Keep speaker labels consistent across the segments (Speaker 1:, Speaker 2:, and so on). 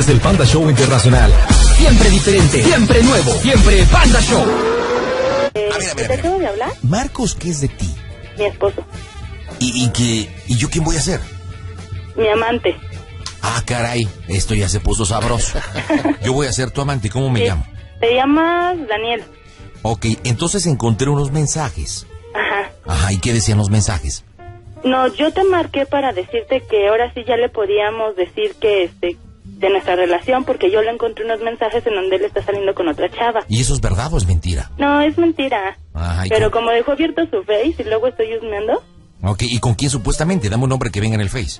Speaker 1: es el Panda Show Internacional. Siempre diferente, siempre nuevo, siempre Panda Show.
Speaker 2: A ver. ¿Te acabo de hablar?
Speaker 3: Marcos, ¿qué es de ti?
Speaker 2: Mi esposo.
Speaker 3: ¿Y yo quién voy a ser?
Speaker 2: Mi amante.
Speaker 3: Ah, caray, esto ya se puso sabroso. Yo voy a ser tu amante, ¿cómo me llamo?
Speaker 2: Te llamas Daniel.
Speaker 3: Ok, entonces encontré unos mensajes. Ajá, ¿y qué decían los mensajes?
Speaker 2: No, yo te marqué para decirte que ahora sí ya le podíamos decir que de nuestra relación, porque yo le encontré unos mensajes en donde él está saliendo con otra chava.
Speaker 3: ¿Y eso es verdad o es mentira?
Speaker 2: No, es mentira.
Speaker 3: Ajá,
Speaker 2: pero como dejó abierto su Face y luego estoy husmeando.
Speaker 3: Ok, ¿y con quién supuestamente? Dame un nombre que venga en el Face.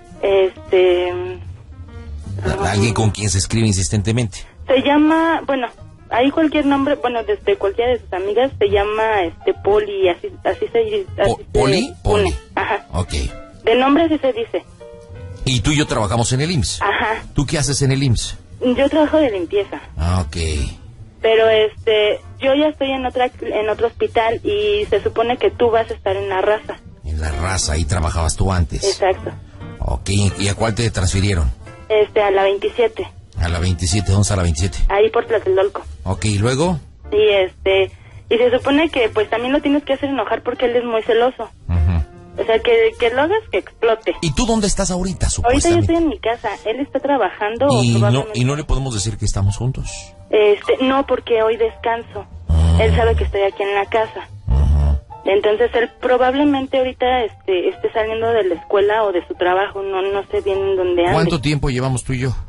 Speaker 3: Alguien con quien se escribe insistentemente.
Speaker 2: Se llama, bueno, ahí cualquier nombre, bueno, desde cualquiera de sus amigas se llama Poli, así se
Speaker 3: ¿Poli? Poli.
Speaker 2: Ajá.
Speaker 3: Ok.
Speaker 2: De nombre así se dice.
Speaker 3: Y tú y yo trabajamos en el IMSS.
Speaker 2: Ajá.
Speaker 3: ¿Tú qué haces en el IMSS?
Speaker 2: Yo trabajo de limpieza.
Speaker 3: Ah, ok.
Speaker 2: Pero yo ya estoy en otro hospital y se supone que tú vas a estar en La Raza.
Speaker 3: En La Raza, ahí trabajabas tú antes.
Speaker 2: Exacto.
Speaker 3: Ok, ¿y a cuál te transfirieron?
Speaker 2: A la 27.
Speaker 3: A la 27, ¿dónde está la 27?
Speaker 2: Ahí por Tlatelolco.
Speaker 3: Ok, ¿y luego?
Speaker 2: Y se supone que pues también lo tienes que hacer enojar porque él es muy celoso. O sea, que lo hagas que explote.
Speaker 3: ¿Y tú dónde estás ahorita, supuestamente?
Speaker 2: Ahorita yo estoy en mi casa, él está trabajando.
Speaker 3: ¿Y no le podemos decir que estamos juntos?
Speaker 2: No, porque hoy descanso. Él sabe que estoy aquí en la casa. Entonces él probablemente ahorita esté saliendo de la escuela o de su trabajo, no sé bien en dónde ande.
Speaker 3: ¿Cuánto tiempo llevamos tú y yo?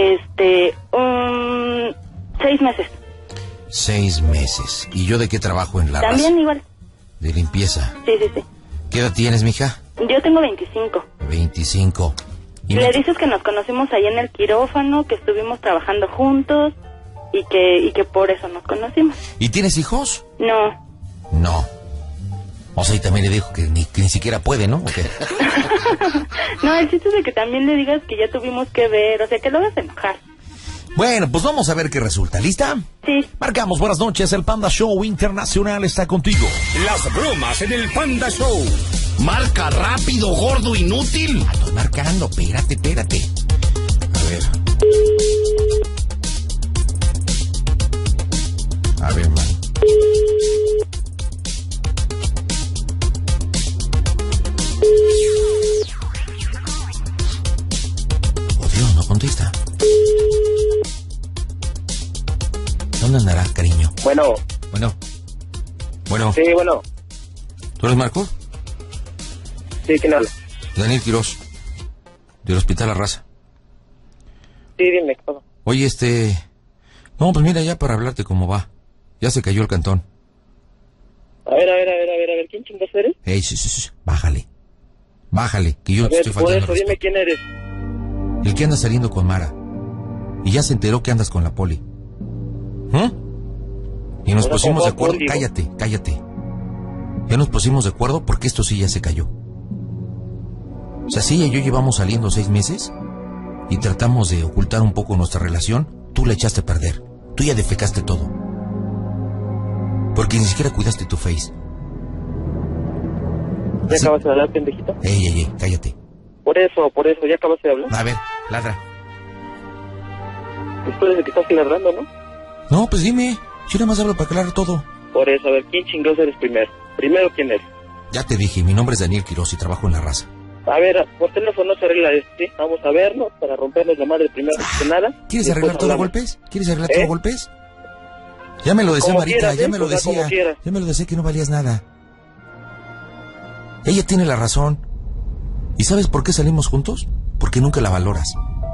Speaker 2: 6 meses.
Speaker 3: 6 meses. ¿Y yo de qué trabajo en La Raza?
Speaker 2: También igual.
Speaker 3: ¿De limpieza?
Speaker 2: Sí.
Speaker 3: ¿Qué edad tienes, mija?
Speaker 2: Yo tengo 25.
Speaker 3: 25.
Speaker 2: Le dices que nos conocimos allá en el quirófano, que estuvimos trabajando juntos y que por eso nos conocimos.
Speaker 3: ¿Y tienes hijos?
Speaker 2: No.
Speaker 3: O sea, y también le dijo que ni siquiera puede, ¿no? ¿O qué?
Speaker 2: No, el chiste es de que también le digas que ya tuvimos que ver, o sea, que lo hagas enojar.
Speaker 3: Bueno, pues vamos a ver qué resulta. ¿Lista?
Speaker 2: Sí.
Speaker 1: Marcamos, buenas noches, el Panda Show Internacional está contigo.
Speaker 4: Las bromas en el Panda Show. Marca rápido, gordo, inútil.
Speaker 3: Estoy marcando, espérate. A ver, man. Oh, Dios, no contesta. ¿Dónde andará, cariño?
Speaker 5: Bueno. Sí, bueno.
Speaker 3: ¿Tú eres Marco?
Speaker 5: Sí, ¿quién habla?
Speaker 3: Daniel Quiroz, del Hospital La Raza.
Speaker 5: Sí, dime, ¿qué pasa?
Speaker 3: Oye, no, pues mira, ya para hablarte cómo va. Ya se cayó el cantón.
Speaker 5: A ver, ¿quién chingas eres?
Speaker 3: Ey, sí, bájale, que yo no te estoy
Speaker 5: por
Speaker 3: faltando
Speaker 5: eso, dime quién eres.
Speaker 3: El que anda saliendo con Mara. Y ya se enteró que andas con la Poli. Y nos pusimos de acuerdo. Cállate. Ya nos pusimos de acuerdo porque esto sí ya se cayó. O sea, si ella y yo llevamos saliendo 6 meses y tratamos de ocultar un poco nuestra relación, tú la echaste a perder. Tú ya defecaste todo. Porque ni siquiera cuidaste tu Face.
Speaker 5: ¿Ya acabas de hablar, pendejito?
Speaker 3: Ey, cállate.
Speaker 5: Por eso, ¿ya acabas de hablar?
Speaker 3: A ver, ladra.
Speaker 5: Después de que estás ladrando, ¿no?
Speaker 3: No, pues dime. Yo nada más hablo para aclarar todo.
Speaker 5: Por eso, a ver, ¿quién chingados eres primero? Primero, ¿quién eres?
Speaker 3: Ya te dije, mi nombre es Daniel Quiroz y trabajo en La Raza.
Speaker 5: A ver, por teléfono no se arregla esto, ¿sí? Vamos a vernos para rompernos la madre primero que nada.
Speaker 3: ¿Quieres arreglar todo a golpes? Ya me lo decía
Speaker 5: Como
Speaker 3: Marita,
Speaker 5: quieras,
Speaker 3: ya me lo
Speaker 5: como
Speaker 3: decía.
Speaker 5: quieras.
Speaker 3: Ya me lo decía que no valías nada. Ella tiene la razón. ¿Y sabes por qué salimos juntos? Porque nunca la valoras.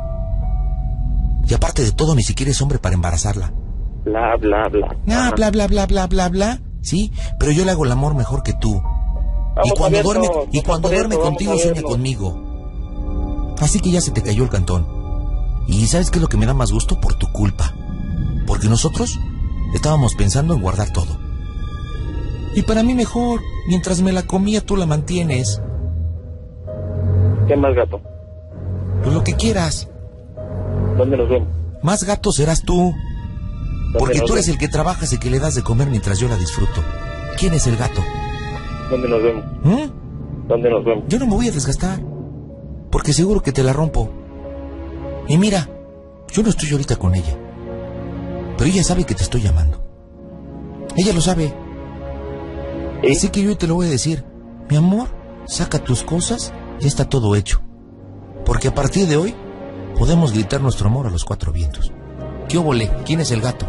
Speaker 3: Y aparte de todo, ni siquiera es hombre para embarazarla.
Speaker 5: Bla, bla, bla.
Speaker 3: Ah, bla. Sí, pero yo le hago el amor mejor que tú.
Speaker 5: Vamos
Speaker 3: Y cuando duerme contigo, sueña conmigo. Así que ya se te cayó el cantón. ¿Y sabes qué es lo que me da más gusto? Por tu culpa. Porque nosotros estábamos pensando en guardar todo. Y para mí mejor, mientras me la comía tú la mantienes.
Speaker 5: ¿Qué más, gato?
Speaker 3: Pues lo que quieras.
Speaker 5: ¿Dónde nos vemos?
Speaker 3: Más gato serás tú. Porque tú eres el que trabajas y que le das de comer mientras yo la disfruto. ¿Quién es el gato?
Speaker 5: ¿Dónde nos vemos? ¿Dónde nos vemos?
Speaker 3: Yo no me voy a desgastar. Porque seguro que te la rompo. Y mira, Yo no estoy ahorita con ella, pero ella sabe que te estoy llamando. Ella lo sabe.
Speaker 5: ¿Sí?
Speaker 3: Así que yo te lo voy a decir. Mi amor, saca tus cosas, ya está todo hecho. Porque a partir de hoy podemos gritar nuestro amor a los 4 vientos. ¿Qué óvole? ¿Quién es el gato?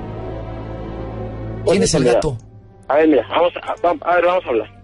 Speaker 3: ¿Quién es el gato?
Speaker 5: A ver, mira, vamos a hablar.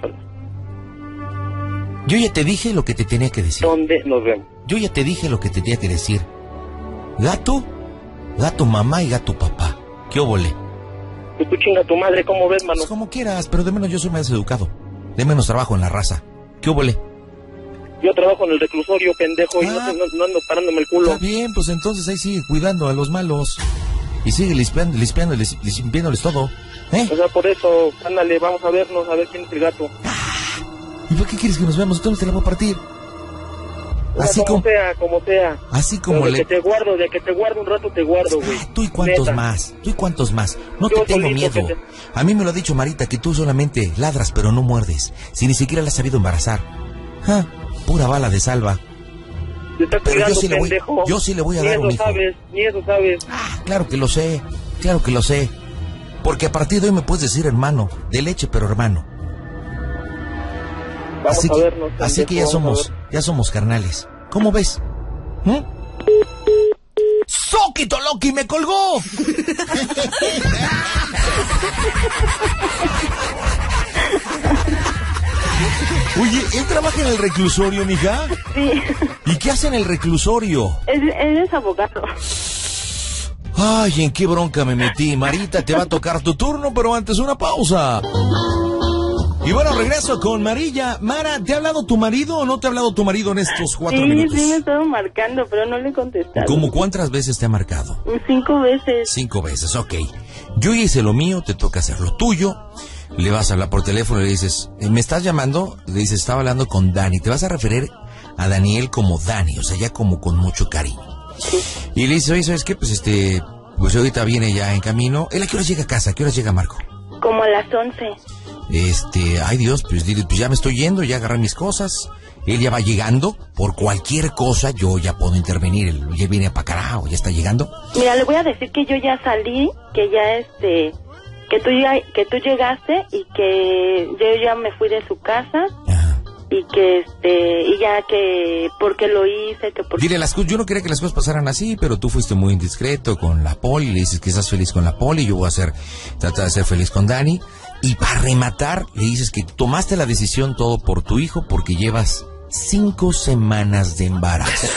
Speaker 3: Yo ya te dije lo que te tenía que decir.
Speaker 5: ¿Dónde nos vemos?
Speaker 3: Yo ya te dije lo que te tenía que decir. Gato, gato mamá y gato papá. ¿Qué óvole?
Speaker 5: Pues tú chinga tu madre, ¿cómo ves, mano?
Speaker 3: Pues como quieras, pero de menos yo soy más educado. De menos trabajo en la raza. ¿Qué óvole?
Speaker 5: Yo trabajo en el reclusorio, pendejo, y no ando parándome el culo.
Speaker 3: Está bien, pues entonces ahí sigue cuidando a los malos. Y sigue limpiándoles todo. ¿Eh?
Speaker 5: O sea, por eso, ándale, vamos a vernos, a ver quién es el gato.
Speaker 3: ¿Y por qué quieres que nos veamos? Entonces te la voy a partir. Así
Speaker 5: como sea.
Speaker 3: Así como
Speaker 5: de que te guardo un rato te guardo, güey.
Speaker 3: ¿Tú y cuántos más? No
Speaker 5: Yo
Speaker 3: te tengo
Speaker 5: solito
Speaker 3: miedo. A mí me lo ha dicho Marita, que tú solamente ladras pero no muerdes. Si ni siquiera la has sabido embarazar. Pura bala de salva.
Speaker 5: Te está
Speaker 3: Pero
Speaker 5: cuidando,
Speaker 3: yo sí le voy a dar un hijo.
Speaker 5: Ni eso sabes.
Speaker 3: Claro que lo sé. Porque a partir de hoy me puedes decir hermano, de leche pero hermano. Así que ya somos carnales. ¿Cómo ves? ¡Soquito Loki me colgó! Oye, ¿él trabaja en el reclusorio, mija?
Speaker 2: Sí.
Speaker 3: ¿Y qué hace en el reclusorio?
Speaker 2: Él es abogado.
Speaker 3: Ay, ¿en qué bronca me metí? Marita, te va a tocar tu turno, pero antes una pausa. Y bueno, regreso con Marilla. Mara, ¿te ha hablado tu marido o no te ha hablado tu marido en estos 4 minutos?
Speaker 2: Sí, me ha estado marcando, pero no le he contestado.
Speaker 3: ¿Cómo cuántas veces te ha marcado?
Speaker 2: 5 veces.
Speaker 3: 5 veces, ok. Yo hice lo mío, te toca hacer lo tuyo. Le vas a hablar por teléfono y le dices, ¿me estás llamando? Le dices, estaba hablando con Dani. Te vas a referir a Daniel como Dani, o sea, ya como con mucho cariño.
Speaker 2: Sí.
Speaker 3: Y le dices, oye, ¿sabes qué? Pues ahorita viene ya en camino. ¿Él a qué hora llega a casa? ¿A qué hora llega Marco?
Speaker 2: Como a las 11.
Speaker 3: Ay Dios, pues dile, pues ya me estoy yendo, ya agarré mis cosas. Él ya va llegando, por cualquier cosa yo ya puedo intervenir. Él ya viene para acá o ya está llegando.
Speaker 2: Mira, le voy a decir que yo ya salí, que ya que tú llegaste y que yo ya me fui de su casa.
Speaker 3: Ajá.
Speaker 2: Y que y ya que porque lo hice, que porque...
Speaker 3: Dile las cosas, yo no quería que las cosas pasaran así, pero tú fuiste muy indiscreto con la Poli, le dices que estás feliz con la Poli, yo voy a tratar de ser feliz con Dani, y para rematar le dices que tomaste la decisión todo por tu hijo porque llevas 5 semanas de embarazo.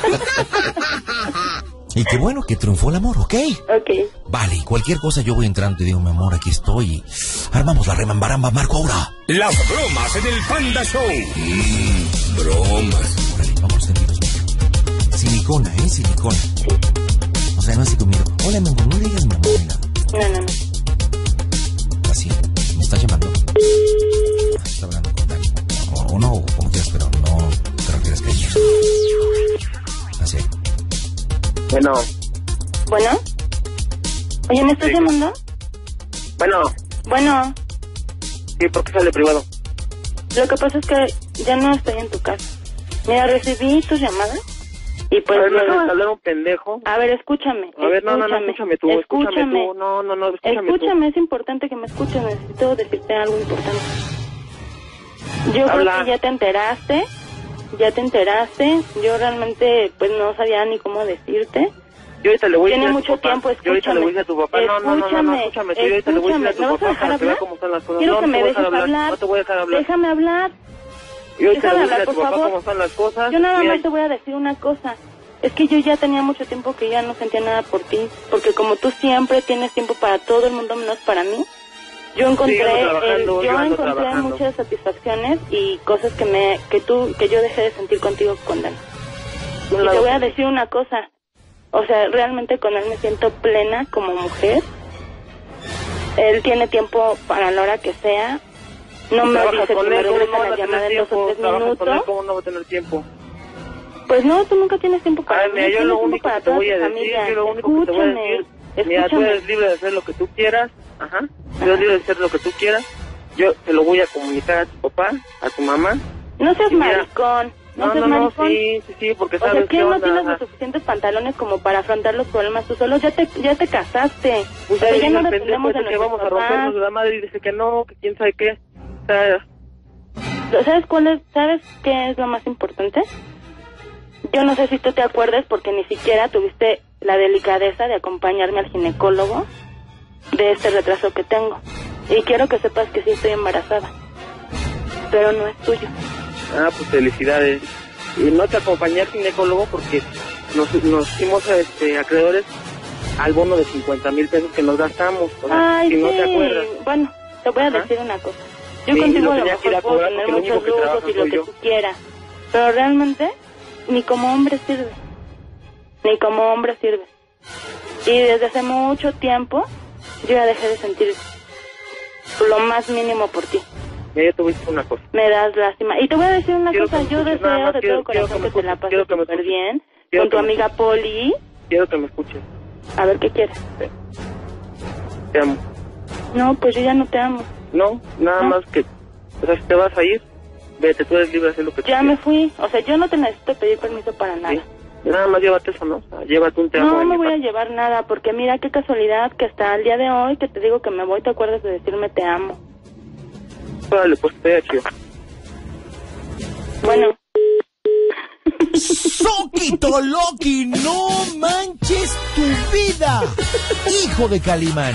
Speaker 3: Y qué bueno que triunfó el amor, ¿ok?
Speaker 2: Ok.
Speaker 3: Vale, cualquier cosa yo voy entrando y te digo, mi amor, aquí estoy y armamos la remambaramba, Marco, ahora.
Speaker 4: Las bromas en el Panda Show. Bromas.
Speaker 3: Órale, vamos tendidos. Silicona, silicona.
Speaker 2: Sí.
Speaker 3: O sea, no así conmigo. Hola, mi amor, no le digas mi amor ni nada.
Speaker 2: No.
Speaker 3: Así, ¿me estás llamando? Está hablando con Dani. O no, como quieras, pero no te refieres que ella. Así.
Speaker 5: Bueno.
Speaker 2: Oye, ¿me estás llamando?
Speaker 5: Bueno. Sí, ¿por qué sale privado?
Speaker 2: Lo que pasa es que ya no estoy en tu casa. Mira, recibí tus llamadas y pues...
Speaker 5: A ver, ¿me acabas de hablar un pendejo?
Speaker 2: A ver, escúchame.
Speaker 5: A ver, no, escúchame tú.
Speaker 2: Escúchame, es importante que me escuches, necesito decirte algo importante. Yo creo que ya te enteraste, yo realmente pues no sabía ni cómo decirte.
Speaker 5: Yo ahorita le voy a
Speaker 2: decir a tu papá. Tiene mucho tiempo, escúchame.
Speaker 5: Yo ahorita le voy a decir a tu papá. Escúchame. Yo ahorita le voy a decir a tu papá para que vea cómo están las cosas.
Speaker 2: Quiero que me dejes hablar.
Speaker 5: No te voy a dejar hablar.
Speaker 2: Déjame hablar.
Speaker 5: Yo ahorita le voy a decir a
Speaker 2: por
Speaker 5: tu papá
Speaker 2: favor.
Speaker 5: cómo están las cosas.
Speaker 2: Yo nada más te voy a decir una cosa. Es que yo ya tenía mucho tiempo que ya no sentía nada por ti. Porque como tú siempre tienes tiempo para todo el mundo menos para mí, yo encontré muchas satisfacciones y cosas que yo dejé de sentir contigo con Dani. Y te voy a decir una cosa, o sea, realmente con él me siento plena como mujer. Él tiene tiempo para la hora que sea. No me dice que me regresa la llamada en 2 o 3 minutos.
Speaker 5: ¿Cómo no va a tener tiempo?
Speaker 2: Pues no, tú nunca tienes tiempo para mí.
Speaker 5: Mira, yo lo único que te voy a decir, mira, tú eres libre de hacer lo que tú quieras. Ajá. Tú eres libre de hacer lo que tú quieras. Yo te lo voy a comunicar a tu papá, a tu mamá.
Speaker 2: No seas maricón. No,
Speaker 5: sí, porque sabes
Speaker 2: que no tienes los suficientes pantalones como para afrontar los problemas tú solo. Ya te casaste.
Speaker 5: Usted ya no dependemos de que vamos a rompernos de la madre y dice que no, que quién sabe qué. O sea,
Speaker 2: ¿Sabes qué es lo más importante? Yo no sé si tú te acuerdas porque ni siquiera tuviste la delicadeza de acompañarme al ginecólogo de este retraso que tengo. Y quiero que sepas que sí estoy embarazada, pero no es tuyo.
Speaker 5: Pues felicidades. Y no te acompañé al ginecólogo porque nos hicimos acreedores al bono de 50,000 pesos que nos gastamos. O sea,
Speaker 2: ay,
Speaker 5: si
Speaker 2: sí.
Speaker 5: No te acuerdas.
Speaker 2: Bueno, te voy a decir una cosa. Yo contigo a lo mejor puedo tener muchos lujos y lo que tú quieras, pero realmente ni como hombre sirve. Y desde hace mucho tiempo yo ya dejé de sentir lo más mínimo por ti.
Speaker 5: Yo te voy a decir una cosa.
Speaker 2: Me das lástima. Y te voy a decir una cosa, yo deseo de todo corazón que te la pases súper bien con tu amiga Poli.
Speaker 5: Quiero que me escuches.
Speaker 2: A ver, ¿qué quieres?
Speaker 5: Te amo.
Speaker 2: No, pues yo ya no te amo.
Speaker 5: No, nada más que... O sea, si te vas a ir, vete, tú eres libre de hacer lo que tú quieras.
Speaker 2: Ya me fui. O sea, yo no te necesito pedir permiso para nada.
Speaker 5: Sí. Nada más llévate eso, ¿no? O sea, llévate un te amo.
Speaker 2: No me voy a llevar nada, porque mira qué casualidad que hasta el día de hoy que te digo que me voy, te acuerdas de decirme te amo.
Speaker 5: Órale, pues te chido.
Speaker 2: Bueno.
Speaker 3: ¡Soquito Loki! ¡No manches tu vida! ¡Hijo de Calimán!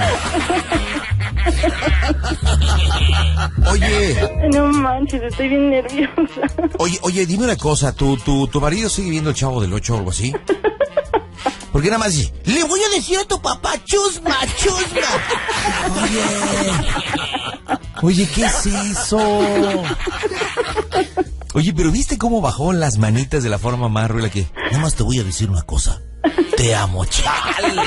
Speaker 3: Oye.
Speaker 2: No manches, estoy bien nerviosa.
Speaker 3: Oye, dime una cosa, ¿tu marido sigue viendo el Chavo del 8 o algo así? Porque nada más dice, le voy a decir a tu papá, chusma. Oye, ¿qué es eso? Oye, pero ¿viste cómo bajó las manitas de la forma más ruda que... Nada más te voy a decir una cosa. Te amo, chale.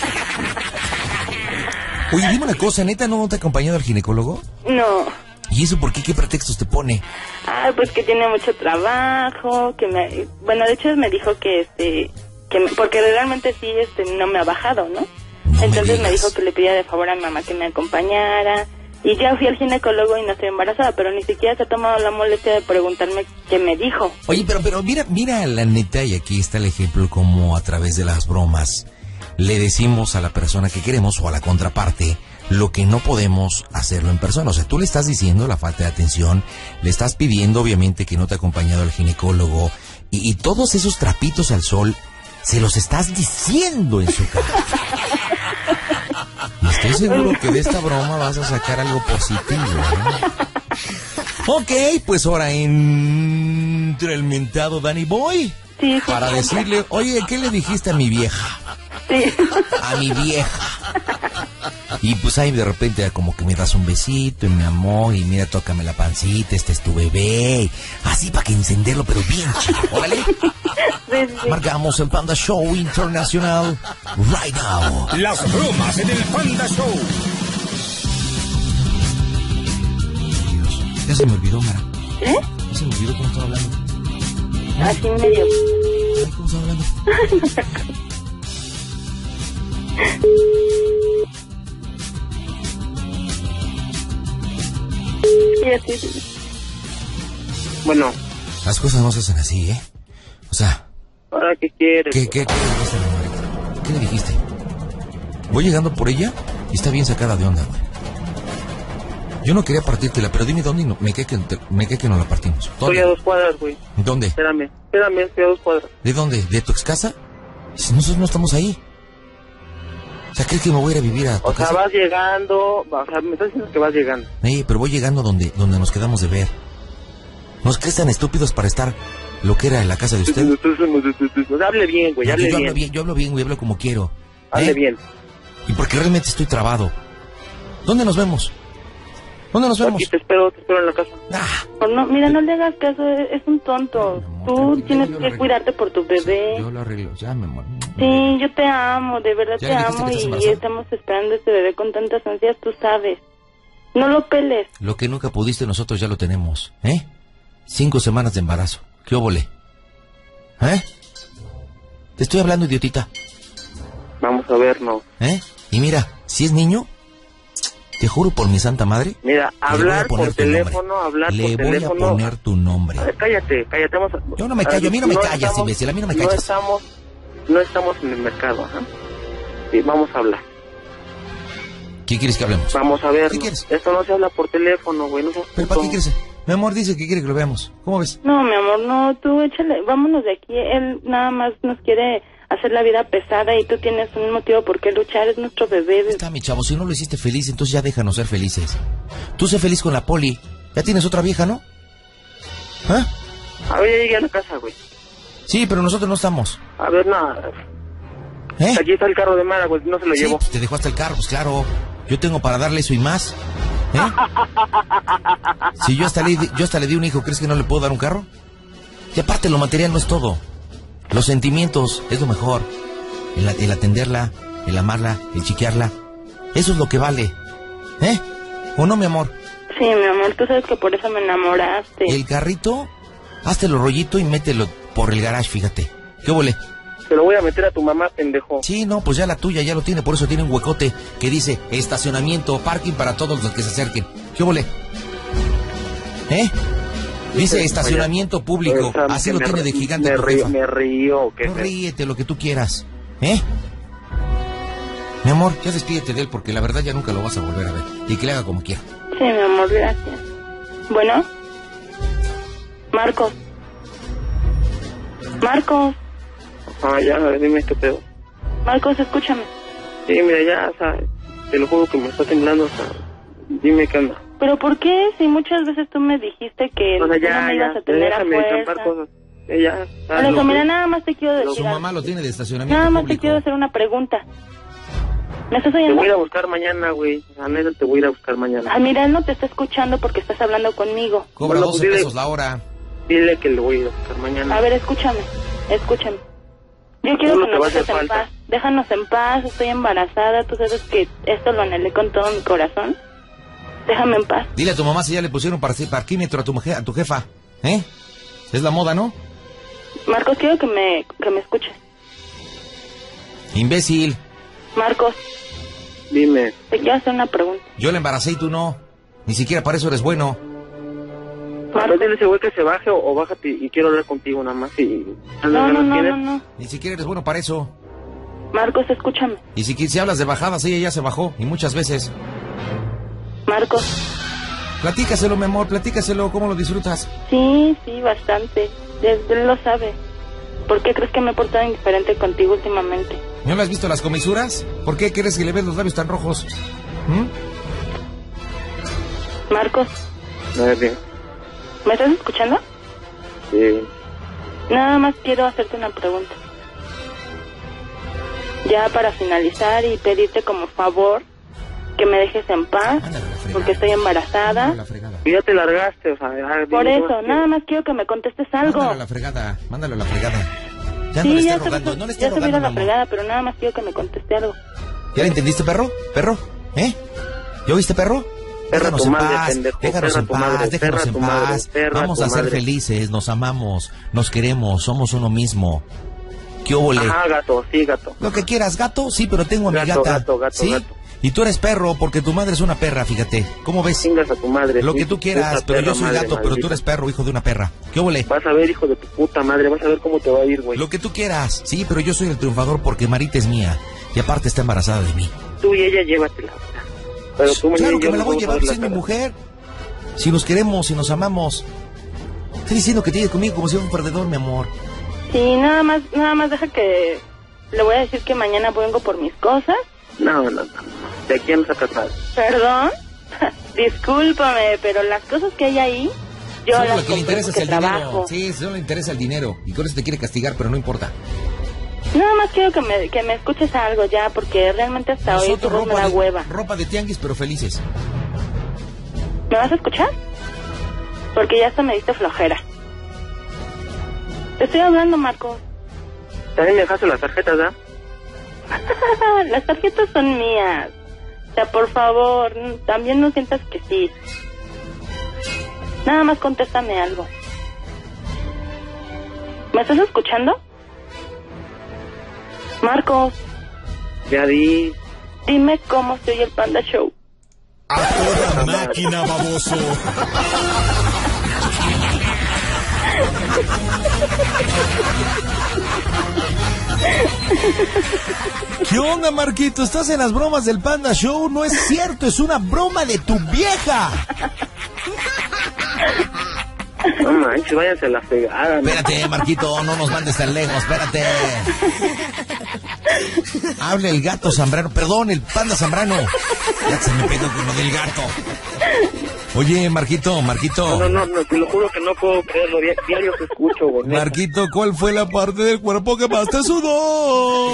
Speaker 3: Oye, dime una cosa, ¿neta no te ha acompañado al ginecólogo?
Speaker 2: No.
Speaker 3: ¿Y eso por qué? ¿Qué pretextos te pone?
Speaker 2: Pues que tiene mucho trabajo, bueno, de hecho me dijo que porque realmente sí, no me ha bajado, ¿no? Entonces me dijo que le pedía de favor a mi mamá que me acompañara. Y ya fui al ginecólogo y no estoy embarazada, pero ni siquiera se ha tomado la molestia de preguntarme qué me dijo.
Speaker 3: Oye, pero mira la neta, y aquí está el ejemplo como a través de las bromas le decimos a la persona que queremos o a la contraparte lo que no podemos hacerlo en persona. O sea, tú le estás diciendo la falta de atención, le estás pidiendo obviamente que no te ha acompañado al ginecólogo y todos esos trapitos al sol se los estás diciendo en su cara. Y estoy seguro que de esta broma vas a sacar algo positivo, ¿no? Ok, pues ahora entra el mentado Danny Boy.
Speaker 2: Sí,
Speaker 3: para decirle, oye, ¿qué le dijiste a mi vieja?
Speaker 2: Sí.
Speaker 3: A mi vieja. Y pues ahí de repente como que me das un besito y mi amor, y mira, tócame la pancita, este es tu bebé. Así para que encenderlo, pero bien chido, ¿órale?
Speaker 2: Sí.
Speaker 3: Marcamos el Panda Show Internacional right now.
Speaker 4: Las bromas en el Panda Show.
Speaker 3: Dios, ya se me olvidó, Mara.
Speaker 2: ¿Eh?
Speaker 3: Ya se me olvidó cómo estaba hablando.
Speaker 2: Así medio.
Speaker 3: Ay, ¿cómo estaba hablando?
Speaker 2: Sí.
Speaker 5: Bueno.
Speaker 3: Las cosas no se hacen así, ¿eh? O sea...
Speaker 5: ¿Ahora qué quieres?
Speaker 3: ¿Qué le dijiste a la Marita? ¿Qué le dijiste? Voy llegando por ella y está bien sacada de onda, güey. Yo no quería partírtela, pero dime dónde y me cae que no la partimos.
Speaker 5: ¿Dónde? Estoy a 2 cuadras, güey.
Speaker 3: ¿Dónde?
Speaker 5: Espérame, estoy a 2 cuadras.
Speaker 3: ¿De dónde? ¿De tu ex casa? Si nosotros no estamos ahí. O sea, ¿crees que me voy a ir a vivir a tu casa?
Speaker 5: O sea, vas llegando, o sea, me estás diciendo que vas llegando.
Speaker 3: Pero voy llegando donde nos quedamos de ver. ¿Nos crees tan estúpidos para estar lo que era en la casa de usted?
Speaker 5: Hable bien, güey, hable bien.
Speaker 3: Yo hablo bien, güey, hablo como quiero.
Speaker 5: Hable bien.
Speaker 3: Y porque realmente estoy trabado. ¿Dónde nos vemos? ¿Dónde nos vemos?
Speaker 5: Aquí te espero en la casa.
Speaker 2: No, mira, no le hagas caso, es un tonto. Tú tienes que cuidarte por tu bebé.
Speaker 3: Yo lo arreglo, ya, mi amor.
Speaker 2: Sí, yo te amo, de verdad te amo y estamos esperando este bebé con tantas ansias, tú sabes. No lo peles.
Speaker 3: Lo que nunca pudiste nosotros ya lo tenemos, ¿eh? 5 semanas de embarazo. ¿Qué óvole? ¿Eh? Te estoy hablando, idiotita.
Speaker 5: Vamos a vernos.
Speaker 3: ¿Eh? Y mira, si es niño, Te juro por mi santa madre.
Speaker 5: Mira, hablar por teléfono,
Speaker 3: Le voy a poner tu nombre.
Speaker 5: A ver, cállate,
Speaker 3: Yo no me callo, a mí no me callas, imbécil, a mí no me callas.
Speaker 5: No estamos en el mercado, ¿ah? Sí, vamos a hablar.
Speaker 3: ¿Qué quieres que hablemos?
Speaker 5: Vamos a ver.
Speaker 3: ¿Qué quieres?
Speaker 5: Esto no se habla por teléfono, güey. No.
Speaker 3: ¿Pero para qué quieres? Mi amor dice que quiere que lo veamos. ¿Cómo ves?
Speaker 2: No, mi amor, no, tú échale, vámonos de aquí. Él nada más nos quiere hacer la vida pesada y tú tienes un motivo por qué luchar, es nuestro bebé.
Speaker 3: Está, mi chavo, si no lo hiciste feliz, entonces ya déjanos ser felices. Tú sé feliz con la Poli. Ya tienes otra vieja, ¿no? ¿Ah?
Speaker 5: A ver, ya llegué a la casa, güey.
Speaker 3: Sí, pero nosotros no estamos.
Speaker 5: A ver, nada.
Speaker 3: ¿Eh?
Speaker 5: Aquí está el carro de Mara, güey, no se lo
Speaker 3: Sí,
Speaker 5: llevo.
Speaker 3: pues te dejó hasta el carro, pues claro. Yo tengo para darle eso y más. ¿Eh? Si yo hasta le di un hijo, ¿crees que no le puedo dar un carro? Y aparte, lo material no es todo. Los sentimientos es lo mejor. El atenderla, el amarla, el chiquearla. Eso es lo que vale. ¿Eh? ¿O no, mi amor?
Speaker 2: Sí, mi amor, tú sabes que por eso me enamoraste.
Speaker 3: El carrito, háztelo rollito y mételo por el garage, fíjate. ¿Qué volé?
Speaker 5: Te lo voy a meter a tu mamá, pendejo.
Speaker 3: Sí, no, pues ya la tuya ya lo tiene, por eso tiene un huecote que dice estacionamiento, parking para todos los que se acerquen. ¿Qué volé? ¿Eh? Dice estacionamiento público, así lo tiene de gigante.
Speaker 5: Me río, ¿qué?
Speaker 3: No, ríete lo que tú quieras, ¿eh? Mi amor, ya despídete de él porque la verdad ya nunca lo vas a volver a ver. Y que le haga como quiera.
Speaker 2: Sí, mi amor, gracias. Bueno. Marcos.
Speaker 5: Ya, dime qué pedo.
Speaker 2: Marcos, escúchame.
Speaker 5: Sí, mira, ya, o sea, te lo juro que me está temblando, o sea, dime qué onda.
Speaker 2: ¿Pero por qué? Si muchas veces tú me dijiste que
Speaker 5: O sea,
Speaker 2: tú no me ibas a tener a
Speaker 5: déjame destrampar
Speaker 2: fuerza.
Speaker 5: cosas. Ya,
Speaker 2: Por eso, mira, nada más te quiero decir
Speaker 3: Su
Speaker 2: algo.
Speaker 3: mamá lo tiene de estacionamiento
Speaker 2: Nada más
Speaker 3: público.
Speaker 2: te quiero hacer una pregunta. ¿Me estás
Speaker 5: Te
Speaker 2: oyendo?
Speaker 5: voy a ir a buscar mañana, güey. A neta, te voy a ir a buscar mañana.
Speaker 2: Ah, mira, él no te está escuchando porque estás hablando conmigo.
Speaker 3: Cobra
Speaker 5: Bueno,
Speaker 3: 12
Speaker 5: pues dile-
Speaker 3: pesos la hora.
Speaker 5: Dile que le voy a ir a buscar mañana.
Speaker 2: A ver, escúchame. Yo quiero
Speaker 5: Solo
Speaker 2: que
Speaker 5: te va
Speaker 2: nos
Speaker 5: a hacer
Speaker 2: dejes en
Speaker 5: falta.
Speaker 2: paz. Déjanos en paz, estoy embarazada. Tú sabes que esto lo anhelé con todo mi corazón. Déjame en paz.
Speaker 3: Dile a tu mamá si ya le pusieron parquímetro a tu jefa, ¿eh? Es la moda, ¿no?
Speaker 2: Marcos, quiero que me escuches.
Speaker 3: Imbécil.
Speaker 2: Marcos,
Speaker 5: Dime.
Speaker 2: te quiero hacer una pregunta.
Speaker 3: Yo la embaracé y tú no. Ni siquiera para eso eres bueno.
Speaker 5: Pero dile a ese güey que se baje o bájate y quiero hablar contigo nada más.
Speaker 2: No.
Speaker 3: Ni siquiera eres bueno para eso.
Speaker 2: Marcos, escúchame.
Speaker 3: Y si hablas de bajadas, ella ya se bajó. Y muchas veces.
Speaker 2: Marcos.
Speaker 3: Platícaselo, mi amor, platícaselo. ¿Cómo lo disfrutas?
Speaker 2: Sí, bastante. Él lo sabe. ¿Por qué crees que me he portado indiferente contigo últimamente?
Speaker 3: ¿No le has visto las comisuras? ¿Por qué crees que le ves los labios tan rojos?
Speaker 2: Marcos,
Speaker 5: A ver, bien.
Speaker 2: ¿me estás escuchando?
Speaker 5: Sí.
Speaker 2: Nada más quiero hacerte una pregunta. Ya para finalizar y pedirte como favor que me dejes en paz,
Speaker 3: Mándale la fregada.
Speaker 2: porque estoy embarazada.
Speaker 3: Mándale la fregada.
Speaker 5: Y ya te largaste, o sea. ya,
Speaker 2: Por
Speaker 5: dime
Speaker 2: eso,
Speaker 5: más
Speaker 2: nada más quiero que me contestes algo.
Speaker 3: Mándale la fregada. Mándale la fregada. Ya no
Speaker 2: Sí,
Speaker 3: le
Speaker 2: ya
Speaker 3: estés rogando, no le estés
Speaker 2: se vino
Speaker 3: rogando, mi
Speaker 2: la
Speaker 3: amor.
Speaker 2: fregada, pero nada más quiero que me conteste algo.
Speaker 3: ¿Ya le entendiste, perro? ¿Perro? ¿Eh? ¿Ya oíste, perro?
Speaker 5: Perra
Speaker 3: Déjanos
Speaker 5: tu
Speaker 3: en
Speaker 5: madre,
Speaker 3: paz,
Speaker 5: pendejo,
Speaker 3: déjanos
Speaker 5: perra
Speaker 3: en
Speaker 5: tu madre,
Speaker 3: paz, déjanos
Speaker 5: perra
Speaker 3: en
Speaker 5: tu madre,
Speaker 3: paz.
Speaker 5: perra
Speaker 3: Vamos
Speaker 5: tu
Speaker 3: a ser
Speaker 5: madre.
Speaker 3: felices, nos amamos, nos queremos, somos uno mismo. ¿Qué óvole?
Speaker 5: Ajá, gato, sí, gato.
Speaker 3: Lo que quieras, gato, sí, pero tengo a mi
Speaker 5: Gato,
Speaker 3: gata.
Speaker 5: gato, gato,
Speaker 3: ¿Sí?
Speaker 5: gato.
Speaker 3: Y tú eres perro porque tu madre es una perra, fíjate. ¿Cómo ves?
Speaker 5: Chingas a tu madre.
Speaker 3: Lo que
Speaker 5: sí,
Speaker 3: tú quieras,
Speaker 5: puta
Speaker 3: pero yo
Speaker 5: perra
Speaker 3: soy
Speaker 5: madre,
Speaker 3: gato, pero tú
Speaker 5: maldita.
Speaker 3: eres perro, hijo de una perra. ¿Qué óvole?
Speaker 5: Vas a ver, hijo de tu puta madre, vas a ver cómo te va a ir, güey.
Speaker 3: Lo que tú quieras. Sí, pero yo soy el triunfador porque Marita es mía. Y aparte está embarazada de mí.
Speaker 5: Tú y ella llévatela. Pero tú
Speaker 3: Claro que
Speaker 5: yo
Speaker 3: me la
Speaker 5: nos
Speaker 3: voy a
Speaker 5: vamos
Speaker 3: llevar,
Speaker 5: ver
Speaker 3: si es
Speaker 5: la
Speaker 3: mi
Speaker 5: cara.
Speaker 3: mujer. Si nos queremos, si nos amamos. Estoy diciendo que te llegue conmigo como si fuera un perdedor, mi amor.
Speaker 2: Sí, nada más deja que le voy a decir que mañana vengo por mis cosas.
Speaker 5: No. De aquí no sacas nada.
Speaker 2: Perdón, discúlpame, pero las cosas que hay ahí, yo
Speaker 3: Solo
Speaker 2: las
Speaker 3: lo que le
Speaker 2: compré
Speaker 3: interesa es
Speaker 2: porque
Speaker 3: el dinero.
Speaker 2: trabajo.
Speaker 3: Sí, solo le interesa el dinero. Y con eso te quiere castigar, pero no importa.
Speaker 2: Nada más quiero que me escuches algo ya, porque realmente hasta hoy tu voz me da hueva.
Speaker 3: ropa de tianguis, pero felices.
Speaker 2: ¿Me vas a escuchar? Porque ya hasta me diste flojera. Te estoy hablando, Marcos.
Speaker 5: También me dejaste las tarjetas, ¿verdad?
Speaker 2: Las tarjetas son mías. O sea, por favor, también no sientas que sí. Nada más contéstame algo. ¿Me estás escuchando? Marcos,
Speaker 5: Ya di.
Speaker 2: dime cómo se oye el Panda Show.
Speaker 4: A toda máquina, baboso.
Speaker 3: ¿Qué onda, Marquito? ¿Estás en las bromas del Panda Show? No es cierto, es una broma de tu vieja.
Speaker 5: No manches, váyanse a la fregada.
Speaker 3: Espérate, Marquito, no nos mandes tan lejos, espérate. Hable el gato Zambrano, perdón, el Panda Zambrano. Ya se me pegó con lo del gato. Oye, Marquito.
Speaker 5: No, te lo juro que no puedo creerlo. Diario te escucho, güey.
Speaker 3: Marquito, ¿cuál fue la parte del cuerpo que más te sudó?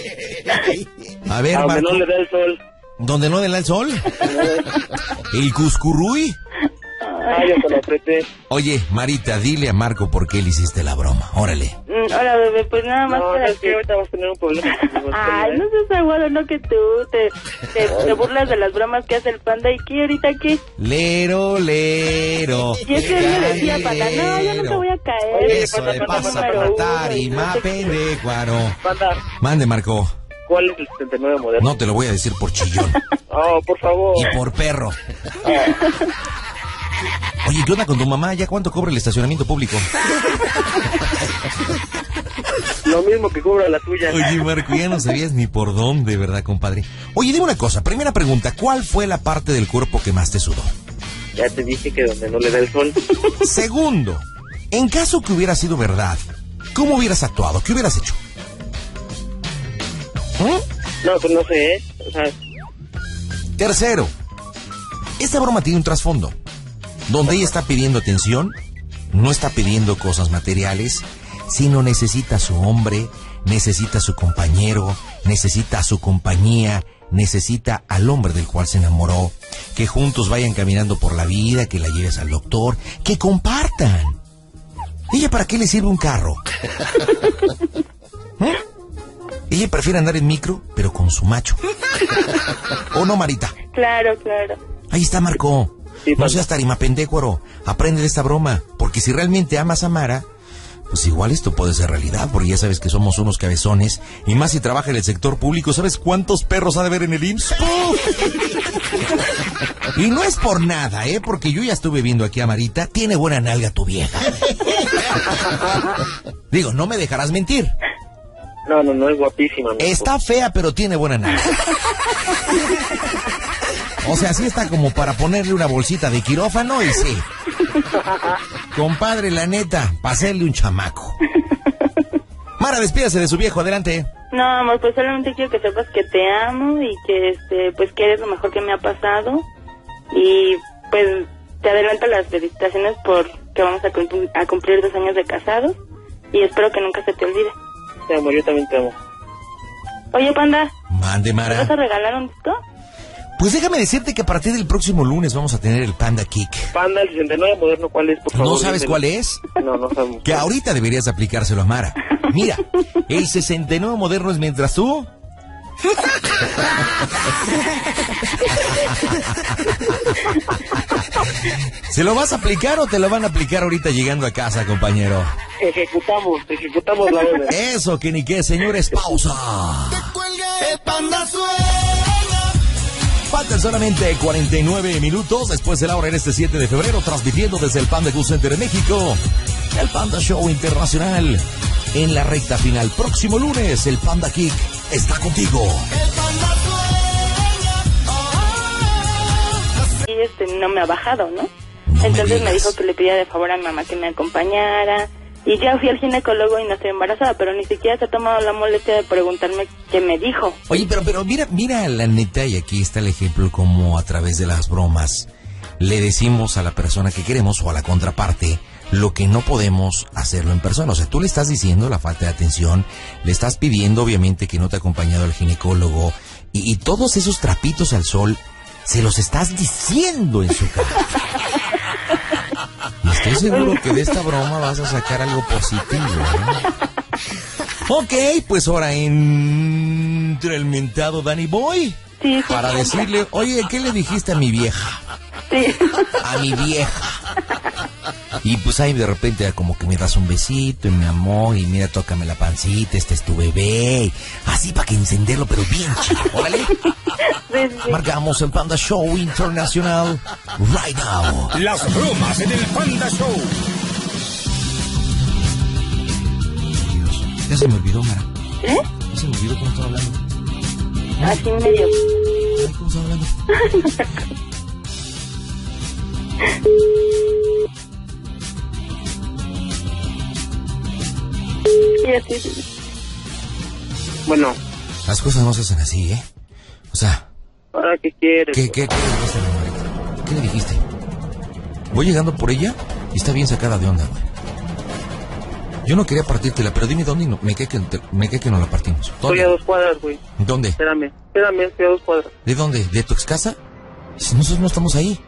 Speaker 3: A ver,
Speaker 5: donde no le da el sol.
Speaker 3: ¿Dónde no le da el sol? ¿El cuscurruy?
Speaker 5: Yo te lo apreté.
Speaker 3: Oye, Marita, dile a Marco por qué le hiciste la broma. Órale.
Speaker 2: Hola, bebé, pues nada más para
Speaker 5: es que ahorita vas a tener un problema.
Speaker 2: Ay, no seas aguado, no que tú te burlas de las bromas que hace el Panda. ¿Y qué ahorita qué?
Speaker 3: Lero.
Speaker 2: Y es que él me decía, Panda, no, yo no te voy a caer.
Speaker 3: Eso le pasa a matar y más pendecuaro.
Speaker 5: Panda.
Speaker 3: Mande, Marco.
Speaker 5: ¿Cuál es el 79 moderno?
Speaker 3: No te lo voy a decir por chillón.
Speaker 5: Oh, por favor.
Speaker 3: Y por perro. Oye, ¿qué onda con tu mamá? ¿Ya cuánto cobra el estacionamiento público?
Speaker 5: Lo mismo que cobra la tuya.
Speaker 3: Oye, Marco, ya no sabías ni por dónde, ¿verdad, compadre? Oye, dime una cosa. Primera pregunta. ¿Cuál fue la parte del cuerpo que más te sudó?
Speaker 5: Ya te dije que donde no le da el sol.
Speaker 3: Segundo, en caso que hubiera sido verdad, ¿cómo hubieras actuado? ¿Qué hubieras hecho?
Speaker 5: No, pues no sé, ¿eh? O sea...
Speaker 3: Tercero, esta broma tiene un trasfondo, donde ella está pidiendo atención, no está pidiendo cosas materiales, sino necesita a su hombre, necesita a su compañero, necesita a su compañía, necesita al hombre del cual se enamoró, que juntos vayan caminando por la vida, que la lleves al doctor, que compartan. ¿Ella para qué le sirve un carro? Ella prefiere andar en micro, pero con su macho. ¿O no, Marita?
Speaker 2: Claro.
Speaker 3: Ahí está, Marco.
Speaker 5: Sí,
Speaker 3: no seas tarima pendecuaro. Aprende de esta broma. Porque si realmente amas a Mara, pues igual esto puede ser realidad. Porque ya sabes que somos unos cabezones. Y más si trabaja en el sector público. ¿Sabes cuántos perros ha de haber en el IMSS? Y no es por nada, porque yo ya estuve viendo aquí a Marita. Tiene buena nalga tu vieja. Digo, no me dejarás mentir.
Speaker 5: No, es guapísima.
Speaker 3: Está fea, pero tiene buena nalga. O sea, sí está como para ponerle una bolsita de quirófano y sí. Compadre, la neta, para hacerle un chamaco. Mara, despídase de su viejo, adelante.
Speaker 2: No, amor, pues solamente quiero que sepas que te amo y que, pues que eres lo mejor que me ha pasado. Y, pues, te adelanto las felicitaciones porque vamos a cumplir 2 años de casados. Y espero que nunca se te olvide.
Speaker 5: Te amo, yo también te amo.
Speaker 2: Oye, Panda.
Speaker 3: Mande, Mara.
Speaker 2: ¿Me vas a regalar un disco?
Speaker 3: Pues déjame decirte que a partir del próximo lunes vamos a tener el Panda Kick.
Speaker 5: Panda, el 69 moderno, ¿cuál es, por favor?
Speaker 3: ¿No sabes cuál es?
Speaker 5: No sabemos.
Speaker 3: Que ahorita deberías aplicárselo a Mara. Mira, el 69 moderno es mientras tú... ¿Se lo vas a aplicar o te lo van a aplicar ahorita llegando a casa, compañero?
Speaker 5: Ejecutamos la orden.
Speaker 3: Eso, que ni qué, señores, pausa.
Speaker 4: El Panda suena.
Speaker 3: Faltan solamente 49 minutos después de la hora en este 7 de febrero, transmitiendo desde el Panda Cool Center en México, el Panda Show Internacional. En la recta final, próximo lunes, el Panda Kick está contigo.
Speaker 4: El Panda suena.
Speaker 2: Y no me ha bajado, ¿no? Entonces me dijo que le pidiera de favor a mi mamá que me acompañara. Y ya fui al ginecólogo y no estoy embarazada, pero ni siquiera se ha tomado la molestia de preguntarme qué me dijo.
Speaker 3: Oye, pero mira la neta, y aquí está el ejemplo como a través de las bromas le decimos a la persona que queremos o a la contraparte lo que no podemos hacerlo en persona. O sea, tú le estás diciendo la falta de atención, le estás pidiendo obviamente que no te ha acompañado al ginecólogo y todos esos trapitos al sol se los estás diciendo en su cara. Y estoy seguro que de esta broma vas a sacar algo positivo, Ok, pues ahora entra el mentado Danny Boy.
Speaker 2: Sí,
Speaker 3: para decirle, oye, ¿qué le dijiste a mi vieja?
Speaker 2: Sí.
Speaker 3: A mi vieja. Y pues ahí de repente como que me das un besito y mi amor, y mira, tócame la pancita, este es tu bebé. Y así para que encenderlo, pero bien chido. Órale.
Speaker 2: Sí.
Speaker 3: Marcamos el Panda Show Internacional right now.
Speaker 4: Las bromas en el Panda Show.
Speaker 3: Ya se me olvidó, Mara.
Speaker 2: ¿Eh?
Speaker 3: Ya se me olvidó cómo estaba hablando.
Speaker 2: Así medio.
Speaker 3: Ay, ¿cómo estaba hablando?
Speaker 2: Sí.
Speaker 5: Bueno,
Speaker 3: Las cosas no se hacen así, ¿eh? O sea,
Speaker 5: ¿ahora qué quieres?
Speaker 3: ¿qué dijiste, Margarita? ¿Qué le dijiste? Voy llegando por ella y está bien sacada de onda, güey. Yo no quería partírtela, pero dime dónde y me cae que nos la partimos.
Speaker 5: Estoy a 2 cuadras, güey.
Speaker 3: ¿Dónde?
Speaker 5: Espérame, estoy a 2 cuadras.
Speaker 3: ¿De dónde? ¿De tu excasa? Si nosotros no estamos ahí.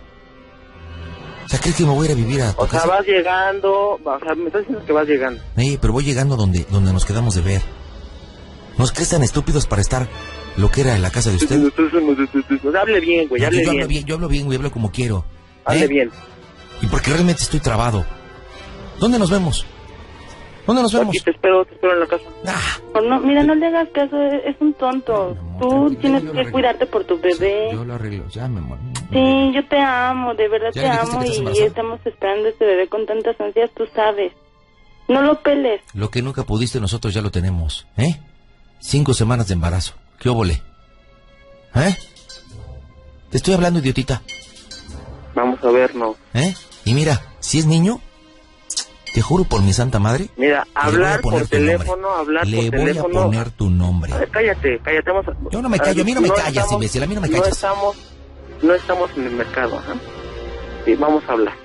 Speaker 3: O sea, ¿crees que me voy a ir a vivir a tu casa?
Speaker 5: O sea, vas llegando, o sea, me estás diciendo que vas llegando.
Speaker 3: Pero voy llegando donde nos quedamos de ver. ¿Nos crees tan estúpidos para estar lo que era en la casa de usted?
Speaker 5: Hable bien, güey,
Speaker 3: No,
Speaker 5: hable
Speaker 3: yo
Speaker 5: bien.
Speaker 3: hablo bien, yo hablo bien, güey, hablo como quiero.
Speaker 5: Hable bien.
Speaker 3: Y porque realmente estoy trabado. ¿Dónde nos vemos? ¿Dónde nos vemos?
Speaker 5: Aquí te espero en la casa.
Speaker 3: Ah,
Speaker 2: No, mira, no le hagas caso, es un tonto.
Speaker 3: No,
Speaker 2: Tú
Speaker 3: tranquila,
Speaker 2: tienes
Speaker 3: yo lo
Speaker 2: que
Speaker 3: arreglo.
Speaker 2: cuidarte por tu bebé.
Speaker 3: yo lo arreglo, ya, mi amor.
Speaker 2: Sí, yo te amo, de verdad
Speaker 3: ¿Ya
Speaker 2: te
Speaker 3: le dijiste
Speaker 2: amo
Speaker 3: que estás
Speaker 2: y
Speaker 3: embarazada?
Speaker 2: estamos esperando este bebé con tantas ansias, tú sabes. No lo peles.
Speaker 3: Lo que nunca pudiste nosotros ya lo tenemos, ¿eh? 5 semanas de embarazo. ¿Qué óvole? ¿Eh? Te estoy hablando, idiotita.
Speaker 5: Vamos a vernos.
Speaker 3: ¿Eh? Y mira, si es niño, te juro por mi santa madre.
Speaker 5: Mira,
Speaker 3: que le voy a
Speaker 5: hablar
Speaker 3: poner
Speaker 5: por
Speaker 3: tu nombre.
Speaker 5: teléfono, hablar por
Speaker 3: Le voy
Speaker 5: teléfono.
Speaker 3: a poner tu nombre.
Speaker 5: A ver, cállate, vamos a...
Speaker 3: Yo no me callo, a mí no me callas,
Speaker 5: estamos-
Speaker 3: imbécil, a mí no me callas.
Speaker 5: No estamos en el mercado, ajá. Sí, vamos a hablar.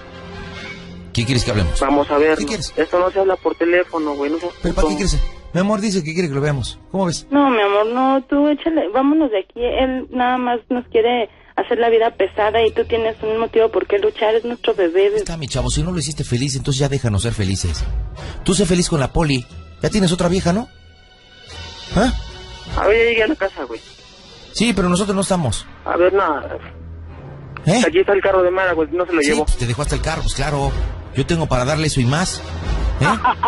Speaker 3: ¿Qué quieres que hablemos?
Speaker 5: Vamos a ver.
Speaker 3: ¿Qué quieres?
Speaker 5: Esto no se habla por teléfono, güey. No seas
Speaker 3: ¿Pero para qué
Speaker 5: puto.
Speaker 3: quieres? Mi amor dice que quiere que lo veamos. ¿Cómo ves?
Speaker 2: No, mi amor, no, tú échale, vámonos de aquí. Él nada más nos quiere hacer la vida pesada y tú tienes un motivo por qué luchar, es nuestro bebé.
Speaker 3: Está, mi chavo, si no lo hiciste feliz, entonces ya déjanos ser felices. Tú sé feliz con la Poli. Ya tienes otra vieja, ¿no? ¿Ah?
Speaker 5: A ver, ya llegué a la casa, güey.
Speaker 3: Sí, pero nosotros no estamos.
Speaker 5: A ver, nada.
Speaker 3: ¿Eh?
Speaker 5: Aquí está el carro de Mara, güey. No se lo
Speaker 3: Sí,
Speaker 5: llevo.
Speaker 3: pues te dejó hasta el carro, pues claro. Yo tengo para darle eso y más. ¿Eh?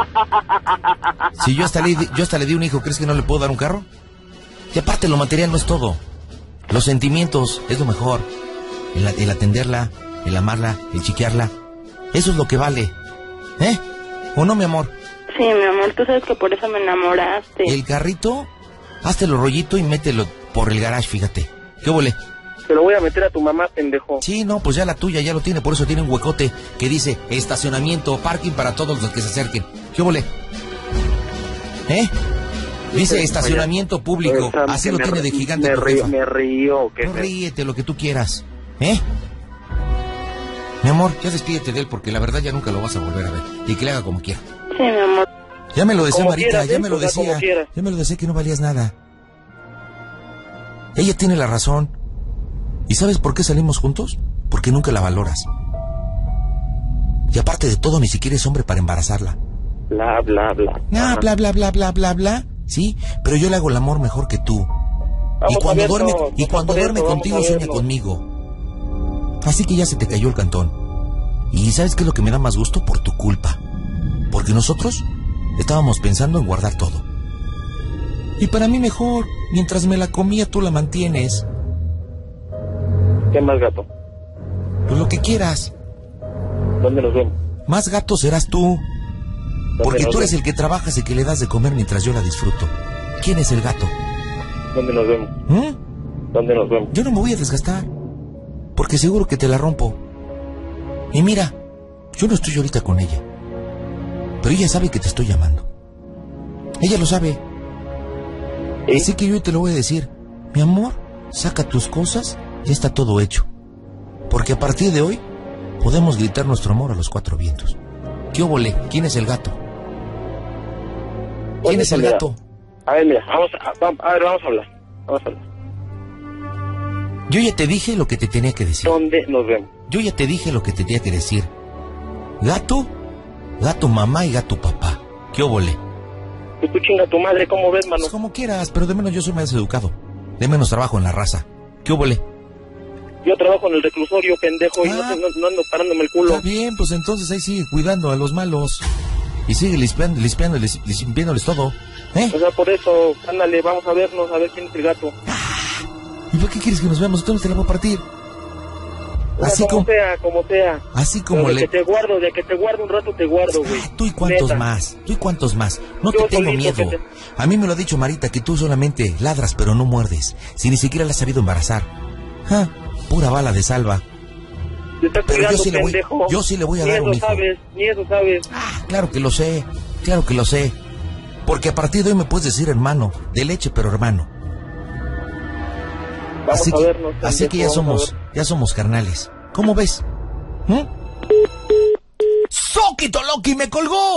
Speaker 3: Si yo hasta le di un hijo, ¿crees que no le puedo dar un carro? Y aparte, lo material no es todo. Los sentimientos es lo mejor. El atenderla, el amarla, el chiquearla. Eso es lo que vale. ¿Eh? ¿O no, mi amor?
Speaker 2: Sí, mi amor, tú sabes que por eso me enamoraste.
Speaker 3: El carrito, háztelo rollito y mételo por el garage, fíjate. ¿Qué vole?
Speaker 5: Te lo voy a meter a tu mamá, pendejo.
Speaker 3: Sí, no, pues ya la tuya ya lo tiene, por eso tiene un huecote que dice estacionamiento, parking para todos los que se acerquen. ¿Qué vole? ¿Eh? Dice estacionamiento público,
Speaker 5: O sea,
Speaker 3: así lo
Speaker 5: me
Speaker 3: tiene de
Speaker 5: río-
Speaker 3: gigante
Speaker 5: me
Speaker 3: tu
Speaker 5: río,
Speaker 3: jefa.
Speaker 5: me río. Que
Speaker 3: No, ríete lo que tú quieras, ¿eh? Mi amor, ya despídete de él porque la verdad ya nunca lo vas a volver a ver. Y que le haga como quiera.
Speaker 2: Sí, mi amor.
Speaker 3: Ya me lo decía
Speaker 5: Como
Speaker 3: Marita,
Speaker 5: quieras,
Speaker 3: ya me lo
Speaker 5: o sea, como
Speaker 3: decía.
Speaker 5: quieras.
Speaker 3: Ya me lo decía que no valías nada. Ella tiene la razón. ¿Y sabes por qué salimos juntos? Porque nunca la valoras. Y aparte de todo, ni siquiera es hombre para embarazarla.
Speaker 5: Bla, bla, bla.
Speaker 3: Ah,
Speaker 5: Ajá.
Speaker 3: bla, bla, bla, bla, bla, bla. Sí, pero yo le hago el amor mejor que tú.
Speaker 5: Vamos
Speaker 3: Y
Speaker 5: a
Speaker 3: cuando
Speaker 5: vernos,
Speaker 3: duerme
Speaker 5: vamos a
Speaker 3: contigo,
Speaker 5: vernos.
Speaker 3: sueña conmigo. Así que ya se te cayó el cantón. ¿Y sabes qué es lo que me da más gusto? Por tu culpa. Porque nosotros estábamos pensando en guardar todo. Y para mí mejor, mientras me la comía tú la mantienes.
Speaker 5: ¿Qué más, gato?
Speaker 3: Pues lo que quieras.
Speaker 5: ¿Dónde nos vemos?
Speaker 3: Más gato serás tú. Porque tú eres el que trabajas y que le das de comer mientras yo la disfruto. ¿Quién es el gato?
Speaker 5: ¿Dónde nos vemos? ¿Dónde nos vemos?
Speaker 3: Yo no me voy a desgastar. Porque seguro que te la rompo. Y mira, yo no estoy ahorita con ella. Pero ella sabe que te estoy llamando. Ella lo sabe.
Speaker 5: ¿Sí?
Speaker 3: Así que yo te lo voy a decir. Mi amor, saca tus cosas, ya está todo hecho. Porque a partir de hoy podemos gritar nuestro amor a los 4 vientos. ¿Qué óvole? ¿Quién es el gato? ¿Quién es el
Speaker 5: Mira,
Speaker 3: gato?
Speaker 5: A ver, mira, vamos a hablar. Vamos a hablar.
Speaker 3: Yo ya te dije lo que te tenía que decir.
Speaker 5: ¿Dónde nos vemos?
Speaker 3: Yo ya te dije lo que te tenía que decir. Gato, gato mamá y gato papá. ¿Qué óvole?
Speaker 5: Pues tú chinga tu madre, ¿cómo ves, mano?
Speaker 3: Pues como quieras, pero de menos yo soy más educado. De menos trabajo en la raza. ¿Qué óvole?
Speaker 5: Yo trabajo en el reclusorio, pendejo, y no ando parándome el culo.
Speaker 3: Está bien, pues entonces ahí sigue cuidando a los malos. Y sigue limpiándoles todo.
Speaker 5: O sea, por eso, ándale, vamos a vernos, a ver quién es el gato.
Speaker 3: ¿Y por qué quieres que nos veamos? Entonces te la voy a partir.
Speaker 5: Así como sea.
Speaker 3: Así como
Speaker 5: de que te guardo un rato, te guardo, güey.
Speaker 3: ¿Tú y cuántos más? No
Speaker 5: Yo
Speaker 3: te tengo
Speaker 5: solito
Speaker 3: miedo. A mí me lo ha dicho Marita, que tú solamente ladras pero no muerdes. Si ni siquiera la has sabido embarazar. Pura bala de salva. Pero yo sí le voy a dar un hijo.
Speaker 5: Ni eso sabes.
Speaker 3: Claro que lo sé. Porque a partir de hoy me puedes decir hermano, de leche pero hermano. Así que ya somos carnales. ¿Cómo ves? ¡Soquito Loki me colgó!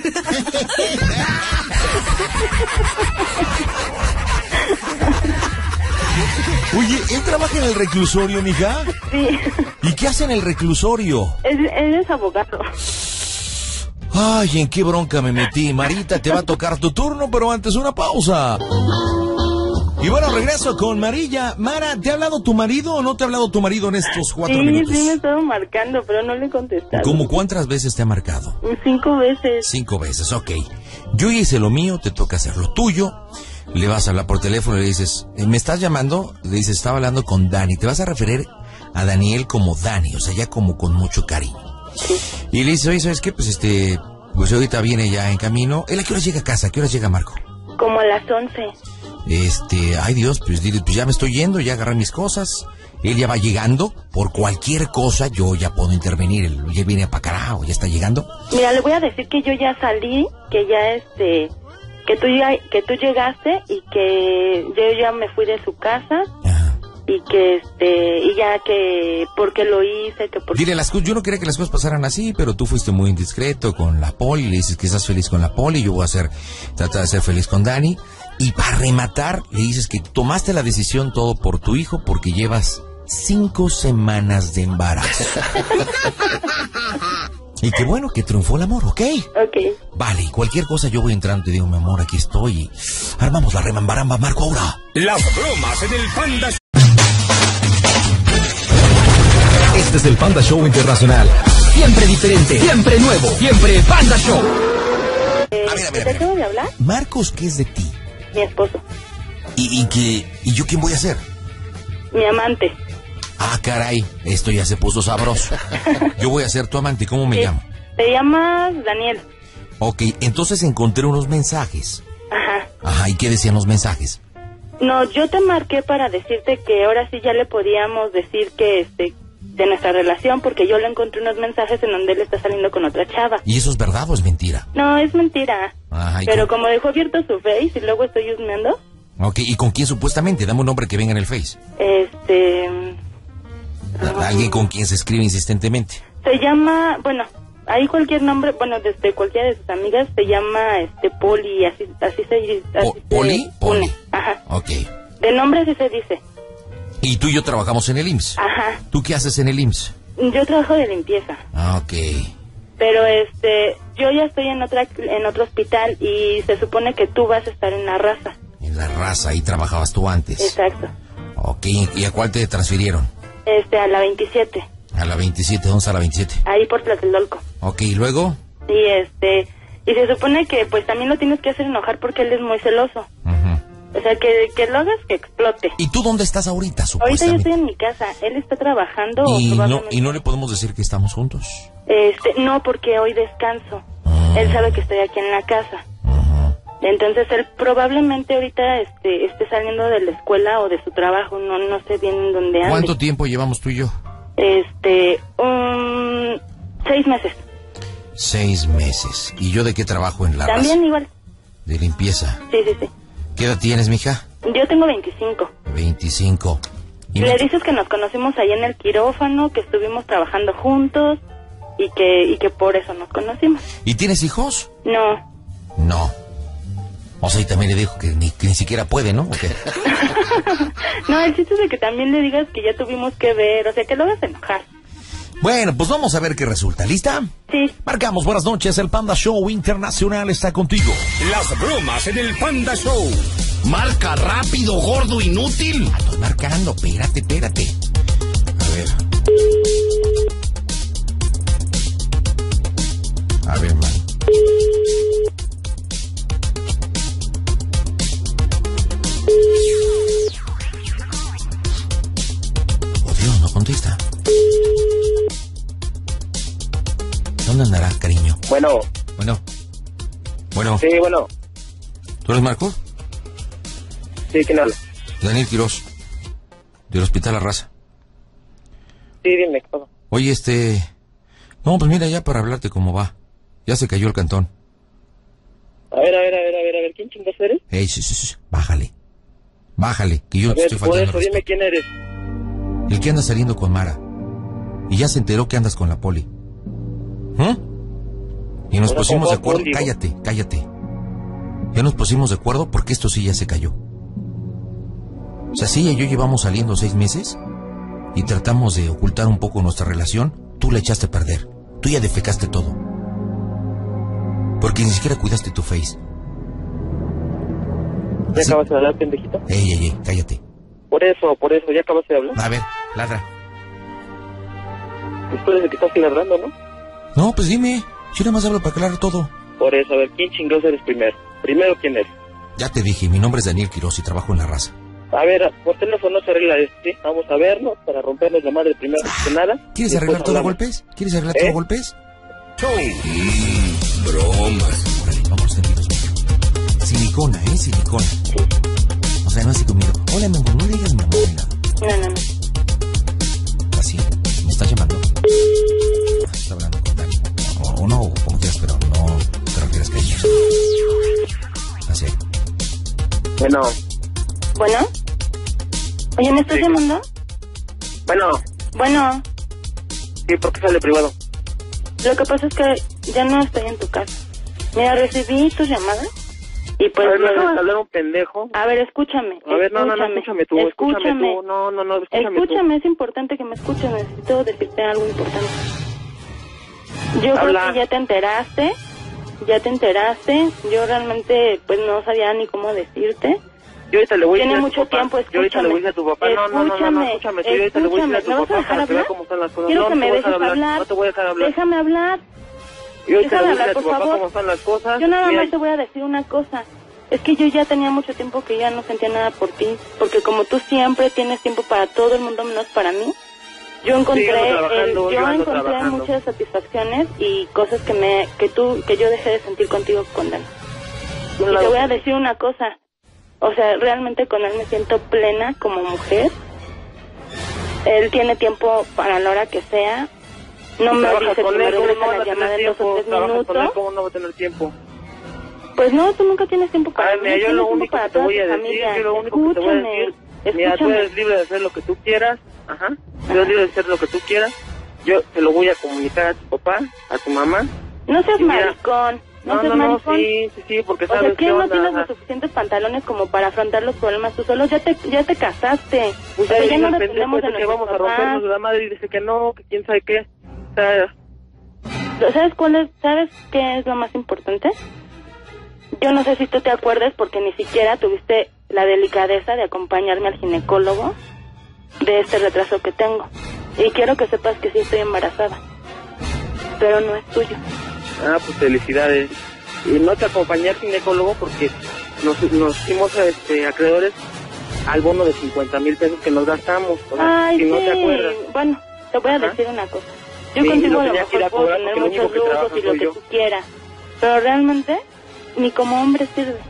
Speaker 3: Oye, ¿él trabaja en el reclusorio, mija?
Speaker 2: Sí.
Speaker 3: ¿Y qué hace en el reclusorio?
Speaker 2: Él es abogado.
Speaker 3: Ay, ¿en qué bronca me metí? Marita, te va a tocar tu turno, pero antes una pausa. Y bueno, regreso con Marilla. Mara, ¿te ha hablado tu marido o no te ha hablado tu marido en estos 4 minutos?
Speaker 2: Sí, me ha estado marcando, pero no le he contestado.
Speaker 3: ¿Cómo cuántas veces te ha marcado?
Speaker 2: 5 veces.
Speaker 3: 5 veces, ok. Yo hice lo mío, te toca hacer lo tuyo. Le vas a hablar por teléfono y le dices, ¿me estás llamando? Le dices, estaba hablando con Dani. Te vas a referir a Daniel como Dani, o sea, ya como con mucho cariño.
Speaker 2: Sí.
Speaker 3: Y le dices, oye, ¿sabes qué? Pues pues ahorita viene ya en camino. ¿Él a qué hora llega a casa? ¿A qué hora llega Marco?
Speaker 2: Como a las 11.
Speaker 3: Ay Dios, pues dile, pues ya me estoy yendo, ya agarré mis cosas. Él ya va llegando, por cualquier cosa yo ya puedo intervenir. Él ya viene para acá o ya está llegando.
Speaker 2: Mira, le voy a decir que yo ya salí, que ya que tú llegaste y que yo ya me fui de su casa.
Speaker 3: Ajá.
Speaker 2: Y que y ya que porque lo hice, que porque...
Speaker 3: Dile yo no quería que las cosas pasaran así, pero tú fuiste muy indiscreto con la Poli, le dices que estás feliz con la Poli, yo voy a tratar de ser feliz con Dani. Y para rematar, le dices que tomaste la decisión todo por tu hijo porque llevas 5 semanas de embarazo. Y qué bueno que triunfó el amor, ¿ok?
Speaker 2: Ok.
Speaker 3: Vale, y cualquier cosa yo voy entrando y te digo, mi amor, aquí estoy y armamos la remambaramba, Marco, ahora.
Speaker 4: Las bromas en el Panda Show.
Speaker 1: Este es el Panda Show Internacional. Siempre diferente, siempre nuevo, siempre Panda Show.
Speaker 3: A ver.
Speaker 2: ¿Te acabo de hablar?
Speaker 3: Marcos, ¿qué es de ti?
Speaker 2: Mi esposo.
Speaker 3: ¿Y yo quién voy a ser?
Speaker 2: Mi amante.
Speaker 3: Ah, caray, esto ya se puso sabroso. Yo voy a ser tu amante, ¿cómo me llamo?
Speaker 2: Te llamas Daniel.
Speaker 3: Ok, entonces encontré unos mensajes.
Speaker 2: Ajá,
Speaker 3: ¿y qué decían los mensajes?
Speaker 2: No, yo te marqué para decirte que ahora sí ya le podíamos decir que de nuestra relación, porque yo le encontré unos mensajes en donde él está saliendo con otra chava.
Speaker 3: ¿Y eso es verdad o es mentira?
Speaker 2: No, es mentira.
Speaker 3: Ajá,
Speaker 2: pero como dejó abierto su Face y luego estoy husmeando.
Speaker 3: Ok, ¿y con quién supuestamente? Dame un nombre que venga en el Face. Alguien con quien se escribe insistentemente.
Speaker 2: Se llama, bueno, ahí cualquier nombre, bueno, desde cualquiera de sus amigas se llama Poli, así se
Speaker 3: ¿Poli? Poli.
Speaker 2: Ajá.
Speaker 3: Ok.
Speaker 2: De nombre así se dice.
Speaker 3: Y tú y yo trabajamos en el IMSS.
Speaker 2: Ajá.
Speaker 3: ¿Tú qué haces en el IMSS?
Speaker 2: Yo trabajo de limpieza.
Speaker 3: Ah, ok.
Speaker 2: Pero yo ya estoy en otro hospital y se supone que tú vas a estar en La Raza.
Speaker 3: En La Raza, ahí trabajabas tú antes.
Speaker 2: Exacto.
Speaker 3: Ok, ¿y a cuál te transfirieron?
Speaker 2: A la 27.
Speaker 3: A la 27, ¿dónde está la 27?
Speaker 2: Ahí por Tlatelolco.
Speaker 3: Ok, ¿y luego?
Speaker 2: Sí, y se supone que pues también lo tienes que hacer enojar porque él es muy celoso.
Speaker 3: Ajá.
Speaker 2: O sea, que lo hagas que explote.
Speaker 3: ¿Y tú dónde estás ahorita,
Speaker 2: Ahorita
Speaker 3: supuestamente?
Speaker 2: yo estoy en mi casa. Él está trabajando.
Speaker 3: ¿Y no le podemos decir que estamos juntos?
Speaker 2: No, porque hoy descanso. Él sabe que estoy aquí en la casa. Entonces él probablemente ahorita esté saliendo de la escuela o de su trabajo. No sé bien dónde ande.
Speaker 3: ¿Cuánto tiempo llevamos tú y yo?
Speaker 2: 6 meses.
Speaker 3: 6 meses. ¿Y yo de qué trabajo en La Raza?
Speaker 2: También igual.
Speaker 3: De limpieza.
Speaker 2: Sí.
Speaker 3: ¿Qué edad tienes, mija?
Speaker 2: Yo tengo 25.
Speaker 3: 25.
Speaker 2: Le dices que nos conocimos ahí en el quirófano, que estuvimos trabajando juntos y que por eso nos conocimos.
Speaker 3: ¿Y tienes hijos?
Speaker 2: No.
Speaker 3: No. O sea, y también le dijo que ni siquiera puede, ¿no? ¿O qué?
Speaker 2: No, el chiste es de que también le digas que ya tuvimos que ver, o sea, que lo hagas enojar.
Speaker 3: Bueno, pues vamos a ver qué resulta. ¿Lista?
Speaker 2: Sí.
Speaker 3: Marcamos, buenas noches, el Panda Show Internacional está contigo.
Speaker 4: Las bromas en el Panda Show. Marca rápido, gordo, inútil.
Speaker 3: Estoy marcando, espérate. ver. A ver, man. Oh, Dios, no contesta. ¿Dónde andará, cariño?
Speaker 5: Bueno.
Speaker 3: Bueno.
Speaker 5: Sí, bueno.
Speaker 3: ¿Tú eres Marco?
Speaker 5: Sí, ¿quién habla?
Speaker 3: Daniel Quirós, del Hospital La Raza.
Speaker 5: Sí, dime, ¿qué pasó?
Speaker 3: Oye, No, pues mira, ya para hablarte cómo va. Ya se cayó el cantón.
Speaker 5: A ver, ¿quién chingas eres?
Speaker 3: Sí. Bájale, que yo no te estoy
Speaker 5: por
Speaker 3: faltando
Speaker 5: eso, dime quién eres.
Speaker 3: El que anda saliendo con Mara. Y ya se enteró que andas con la Poli. Y nos pusimos de acuerdo... Cállate. Ya nos pusimos de acuerdo porque esto sí ya se cayó. O sea, si ella y yo llevamos saliendo 6 meses y tratamos de ocultar un poco nuestra relación, tú la echaste a perder. Tú ya defecaste todo. Porque ni siquiera cuidaste tu face.
Speaker 5: ¿Ya acabas de hablar, pendejito?
Speaker 3: Ey, cállate.
Speaker 5: Por eso, ¿ya acabas de hablar?
Speaker 3: A ver, ladra.
Speaker 5: Pues tú eres el que estás ladrando, ¿no?
Speaker 3: No, pues dime. Yo nada más hablo para aclarar todo.
Speaker 5: Por eso, a ver, ¿quién chingados eres primero? Primero, ¿quién eres?
Speaker 3: Ya te dije, mi nombre es Daniel Quirós y trabajo en La Raza.
Speaker 5: A ver, por teléfono no se arregla esto, ¿sí? Vamos a vernos para rompernos la madre primero que nada.
Speaker 3: ¿Quieres arreglar todo a golpes? ¿Todo a golpes?
Speaker 4: Bromas.
Speaker 3: Órale, vamos tendidos. Silicona, silicona.
Speaker 2: Sí.
Speaker 3: O sea, no así conmigo. Hola, mi amor, no le digas mi amor ni nada.
Speaker 2: No.
Speaker 3: Así, ¿me estás llamando? Está hablando con Dani. O no, como quieras, pero no te refieres que ella. Así.
Speaker 5: Bueno.
Speaker 2: Oye, ¿me estás llamando?
Speaker 5: Bueno. Sí, ¿por qué sale privado?
Speaker 2: Lo que pasa es que ya no estoy en tu casa. Mira, recibí tus llamadas y pues...
Speaker 5: A ver, ¿me vas a hablar un pendejo?
Speaker 2: A ver, escúchame.
Speaker 5: A ver, no, escúchame tú. No,
Speaker 2: escúchame, es importante que me escuches, necesito decirte algo importante. Yo creo que ya te enteraste, yo realmente pues no sabía ni cómo decirte.
Speaker 5: Yo ahorita le voy a
Speaker 2: decir
Speaker 5: a
Speaker 2: mucho
Speaker 5: tu papá.
Speaker 2: tiempo,
Speaker 5: Yo ahorita le voy a decir a tu papá. No, escúchame. Yo ahorita le voy a decir a tu papá para que vea cómo están las cosas.
Speaker 2: Quiero que me dejes hablar.
Speaker 5: No te voy a dejar hablar.
Speaker 2: Déjame hablar.
Speaker 5: Yo ahorita le voy a decir a
Speaker 2: por
Speaker 5: tu papá
Speaker 2: favor.
Speaker 5: cómo están las cosas.
Speaker 2: Yo nada más te voy a decir una cosa. Es que yo ya tenía mucho tiempo que ya no sentía nada por ti. Porque como tú siempre tienes tiempo para todo el mundo menos para mí, yo encontré muchas satisfacciones y cosas que yo dejé de sentir contigo con Dan. Y te voy a decir una cosa. O sea, realmente con él me siento plena como mujer. Él tiene tiempo para la hora que sea. No me dice que me regrese la llamada en 2 o 3 minutos.
Speaker 5: ¿Cómo no va a tener tiempo?
Speaker 2: Pues no, tú nunca tienes tiempo para mí.
Speaker 5: Mira, yo lo único que te voy a decir, tú eres libre de hacer lo que tú quieras. Ajá. Tú eres libre de hacer lo que tú quieras. Yo te lo voy a comunicar a tu papá, a tu mamá.
Speaker 2: No seas maricón.
Speaker 5: No, sí, porque sabes
Speaker 2: o sea, ¿quién no tienes los suficientes pantalones como para afrontar los problemas tú solo? Ya te casaste.
Speaker 5: O sea,
Speaker 2: ya no dependemos de
Speaker 5: que vamos a rompernos de la madre y dice que no, que quién sabe qué. O sea,
Speaker 2: ¿Sabes qué es lo más importante? Yo no sé si tú te acuerdas porque ni siquiera tuviste la delicadeza de acompañarme al ginecólogo de este retraso que tengo. Y quiero que sepas que sí estoy embarazada, pero no es tuyo.
Speaker 5: Pues felicidades. Y no te acompañé al ginecólogo porque nos hicimos acreedores al bono de 50,000 pesos que nos gastamos. O sea, si no te acuerdas.
Speaker 2: Bueno, te voy a decir una cosa. Yo contigo a lo mejor puedo tener muchos lujos y lo que tú quieras, pero realmente ni como hombre sirve.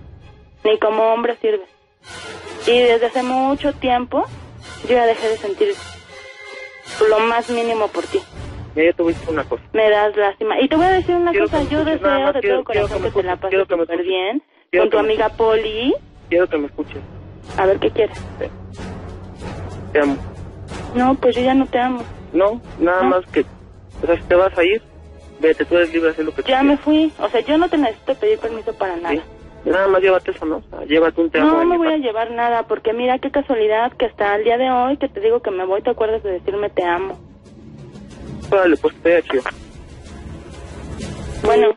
Speaker 2: Y desde hace mucho tiempo yo ya dejé de sentir lo más mínimo por ti.
Speaker 5: Yo te voy a decir una cosa.
Speaker 2: Me das lástima. Y te voy a decir una cosa. Yo deseo de todo corazón que te la pases súper bien con tu amiga Poli.
Speaker 5: Quiero que me escuches.
Speaker 2: A ver, ¿qué quieres?
Speaker 5: Te amo.
Speaker 2: No, pues yo ya no te amo.
Speaker 5: No, nada más que... O sea, si te vas a ir, vete, tú eres libre de hacer lo que tú quieras.
Speaker 2: Ya me fui. O sea, yo no te necesito pedir permiso para nada.
Speaker 5: ¿Sí? Nada más llévate eso, ¿no? O sea, llévate un te amo.
Speaker 2: No me voy a llevar nada, porque mira qué casualidad que hasta el día de hoy que te digo que me voy, te acuerdas de decirme te amo.
Speaker 5: Vale, pues te chido.
Speaker 2: Bueno.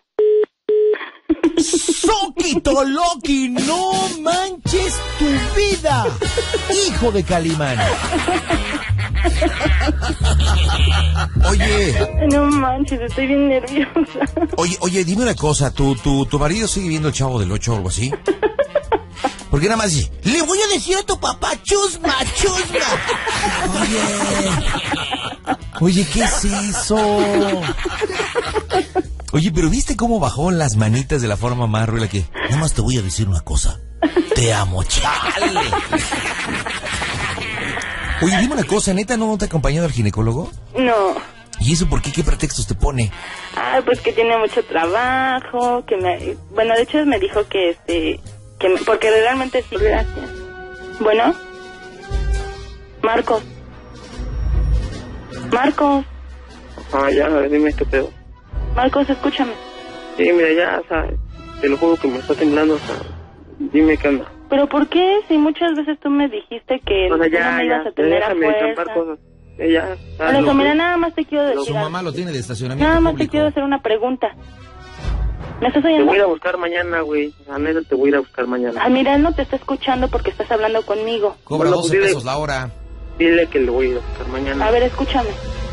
Speaker 3: ¡Soquito Loki! ¡No manches tu vida! ¡Hijo de Calimán! Oye.
Speaker 2: No manches, estoy bien nerviosa.
Speaker 3: Oye, dime una cosa, ¿tu marido sigue viendo el Chavo del 8 o algo así? Porque nada más dice, le voy a decir a tu papá, chusma. Oye, ¿qué es eso? Oye, pero ¿viste cómo bajó las manitas de la forma más ruda que? Nada más te voy a decir una cosa. Te amo, chale. Oye, dime una cosa, ¿neta no te ha acompañado al ginecólogo?
Speaker 2: No.
Speaker 3: ¿Y eso por qué? ¿Qué pretextos te pone?
Speaker 2: Pues que tiene mucho trabajo, bueno, de hecho me dijo que porque realmente sí, gracias. Bueno. Marcos.
Speaker 5: Ya, dime qué pedo.
Speaker 2: Marcos, escúchame.
Speaker 5: Sí, mira, ya, o sea, te lo juro que me está temblando, o sea, dime qué onda.
Speaker 2: ¿Pero por qué? Si muchas veces tú me dijiste que
Speaker 5: o sea,
Speaker 2: no me ibas a tener a fuerza.
Speaker 5: Cosas. Ya,
Speaker 2: por eso, mira, nada más te quiero decir.
Speaker 3: Su mamá lo tiene de estacionamiento
Speaker 2: Nada más
Speaker 3: público.
Speaker 2: te quiero hacer una pregunta. ¿Me estás oyendo?
Speaker 5: Te voy a ir a buscar mañana, güey. A neta, te voy a ir a buscar mañana.
Speaker 2: Ay, mira, él no te está escuchando porque estás hablando conmigo.
Speaker 3: Cobra
Speaker 5: Bueno,
Speaker 3: 12 pesos la hora.
Speaker 5: Dile que le voy a ir a buscar mañana.
Speaker 2: A ver, escúchame.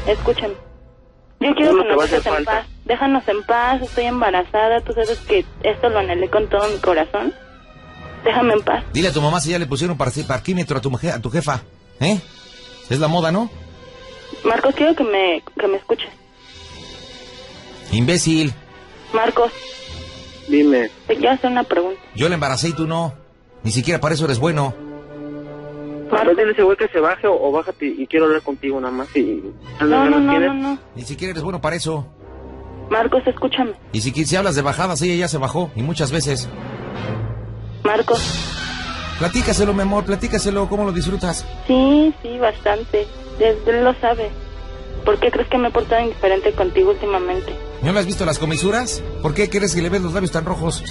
Speaker 2: Yo quiero que nos dejes en paz. Déjanos en paz, estoy embarazada. Tú sabes que esto lo anhelé con todo mi corazón. Déjame en paz.
Speaker 3: Dile a tu mamá si ya le pusieron parquímetro a tu jefa. ¿Eh? Es la moda, ¿no?
Speaker 2: Marcos, quiero que me escuches.
Speaker 3: Imbécil.
Speaker 2: Marcos.
Speaker 5: Dime.
Speaker 2: Te quiero hacer una pregunta.
Speaker 3: Yo la embaracé y tú no. Ni siquiera para eso eres bueno.
Speaker 5: Marcos, dile a ese güey que se baje o bájate y quiero hablar contigo nada más.
Speaker 2: No.
Speaker 3: Ni siquiera eres bueno para eso.
Speaker 2: Marcos, escúchame.
Speaker 3: Y si hablas de bajadas, ella ya se bajó. Y muchas veces.
Speaker 2: Marcos.
Speaker 3: Platícaselo, mi amor, platícaselo. ¿Cómo lo disfrutas?
Speaker 2: Sí, bastante. Él lo sabe. ¿Por qué crees que me he portado indiferente contigo últimamente?
Speaker 3: ¿No le has visto las comisuras? ¿Por qué crees que le ves los labios tan rojos?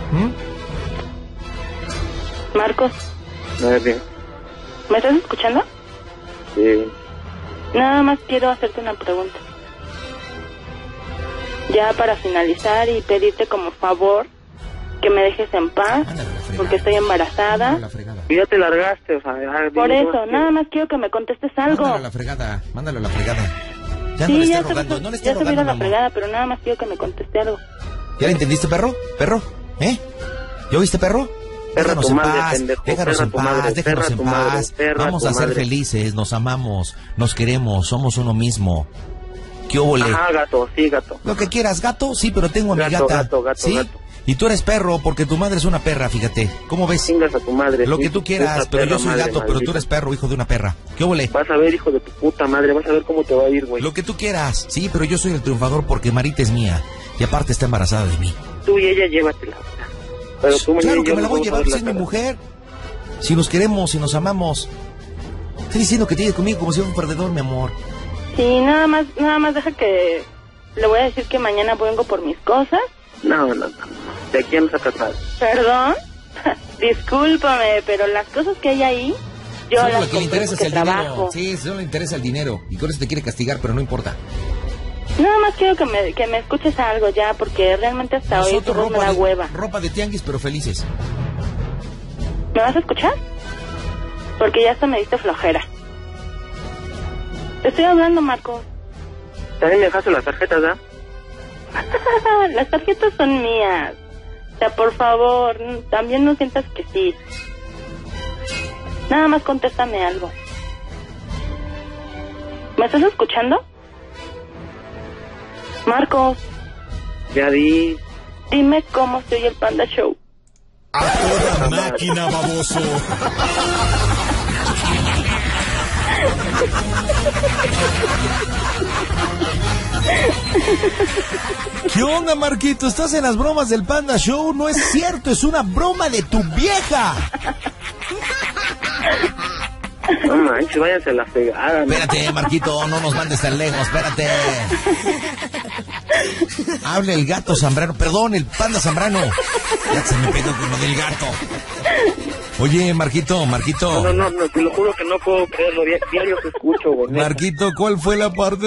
Speaker 2: Marcos.
Speaker 5: A ver, bien.
Speaker 2: ¿Me estás escuchando?
Speaker 5: Sí.
Speaker 2: Nada más quiero hacerte una pregunta. Ya para finalizar y pedirte como favor que me dejes en paz, porque estoy embarazada.
Speaker 5: Ya te largaste, o sea...
Speaker 2: Por eso, nada más quiero que me contestes algo.
Speaker 3: Mándalo a la fregada. Ya
Speaker 2: sí,
Speaker 3: no le esté
Speaker 2: ya
Speaker 3: rogando, no le esté
Speaker 2: ya
Speaker 3: rogando,
Speaker 2: se la
Speaker 3: mi amor.
Speaker 2: fregada, pero nada más quiero que me conteste algo.
Speaker 3: ¿Ya le entendiste, perro? ¿Perro? ¿Eh? ¿Ya oíste, perro? Déjanos en paz, déjanos en paz, déjanos en paz. Vamos a ser felices, nos amamos, nos queremos, somos uno mismo. ¿Qué óvole?
Speaker 5: Ajá, gato, sí, gato.
Speaker 3: Lo que quieras, gato, sí, pero tengo a mi gata.
Speaker 5: Gato.
Speaker 3: ¿Sí? Y tú eres perro porque tu madre es una perra, fíjate. ¿Cómo ves?
Speaker 5: Chingas a tu madre.
Speaker 3: Lo que tú quieras, pero yo soy
Speaker 5: madre,
Speaker 3: gato, pero tú eres perro, hijo de una perra. ¿Qué óvole?
Speaker 5: Vas a ver, hijo de tu puta madre, vas a ver cómo te va a ir, güey.
Speaker 3: Lo que tú quieras, sí, pero yo soy el triunfador porque Marita es mía. Y aparte está embarazada de mí.
Speaker 5: Tú y ella llévatela. Pero tú
Speaker 3: claro que me la voy a llevar, si es mi mujer. Si nos queremos, si nos amamos. Estoy diciendo que te lleves conmigo como si fuera un perdedor, mi amor.
Speaker 2: Sí, nada más deja que... Le voy a decir que mañana vengo por mis cosas.
Speaker 5: No. De aquí no sacas nada.
Speaker 2: ¿Perdón? Discúlpame, pero las cosas que hay ahí, yo
Speaker 3: solo
Speaker 2: las
Speaker 3: lo que le interesa es el
Speaker 2: trabajo.
Speaker 3: dinero. Sí, solo le interesa el dinero. Y con eso te quiere castigar, pero no importa.
Speaker 2: Nada más quiero que me escuches algo ya, porque realmente hasta hoy tu voz me da hueva.
Speaker 3: Ropa de tianguis, pero felices.
Speaker 2: ¿Me vas a escuchar? Porque ya hasta me diste flojera. Te estoy hablando, Marcos.
Speaker 5: También me dejaste las tarjetas, ¿verdad?
Speaker 2: Las tarjetas son mías. O sea, por favor, también no sientas que sí. Nada más contéstame algo. ¿Me estás escuchando? Marcos.
Speaker 5: Ya di.
Speaker 2: Dime cómo se oye el Panda Show.
Speaker 4: A toda máquina, baboso.
Speaker 3: ¿Qué onda, Marquito? ¿Estás en las bromas del Panda Show? No es cierto, es una broma de tu vieja.
Speaker 5: No manches, váyanse a la fregada.
Speaker 3: Espérate, Marquito, no nos mandes tan lejos, espérate. Habla el gato Zambrano, perdón, el Panda Zambrano. Ya se me pegó con lo del gato. Oye, Marquito.
Speaker 5: No, te lo juro que no puedo creerlo. Diario que escucho, güey.
Speaker 3: Marquito, ¿cuál fue la parte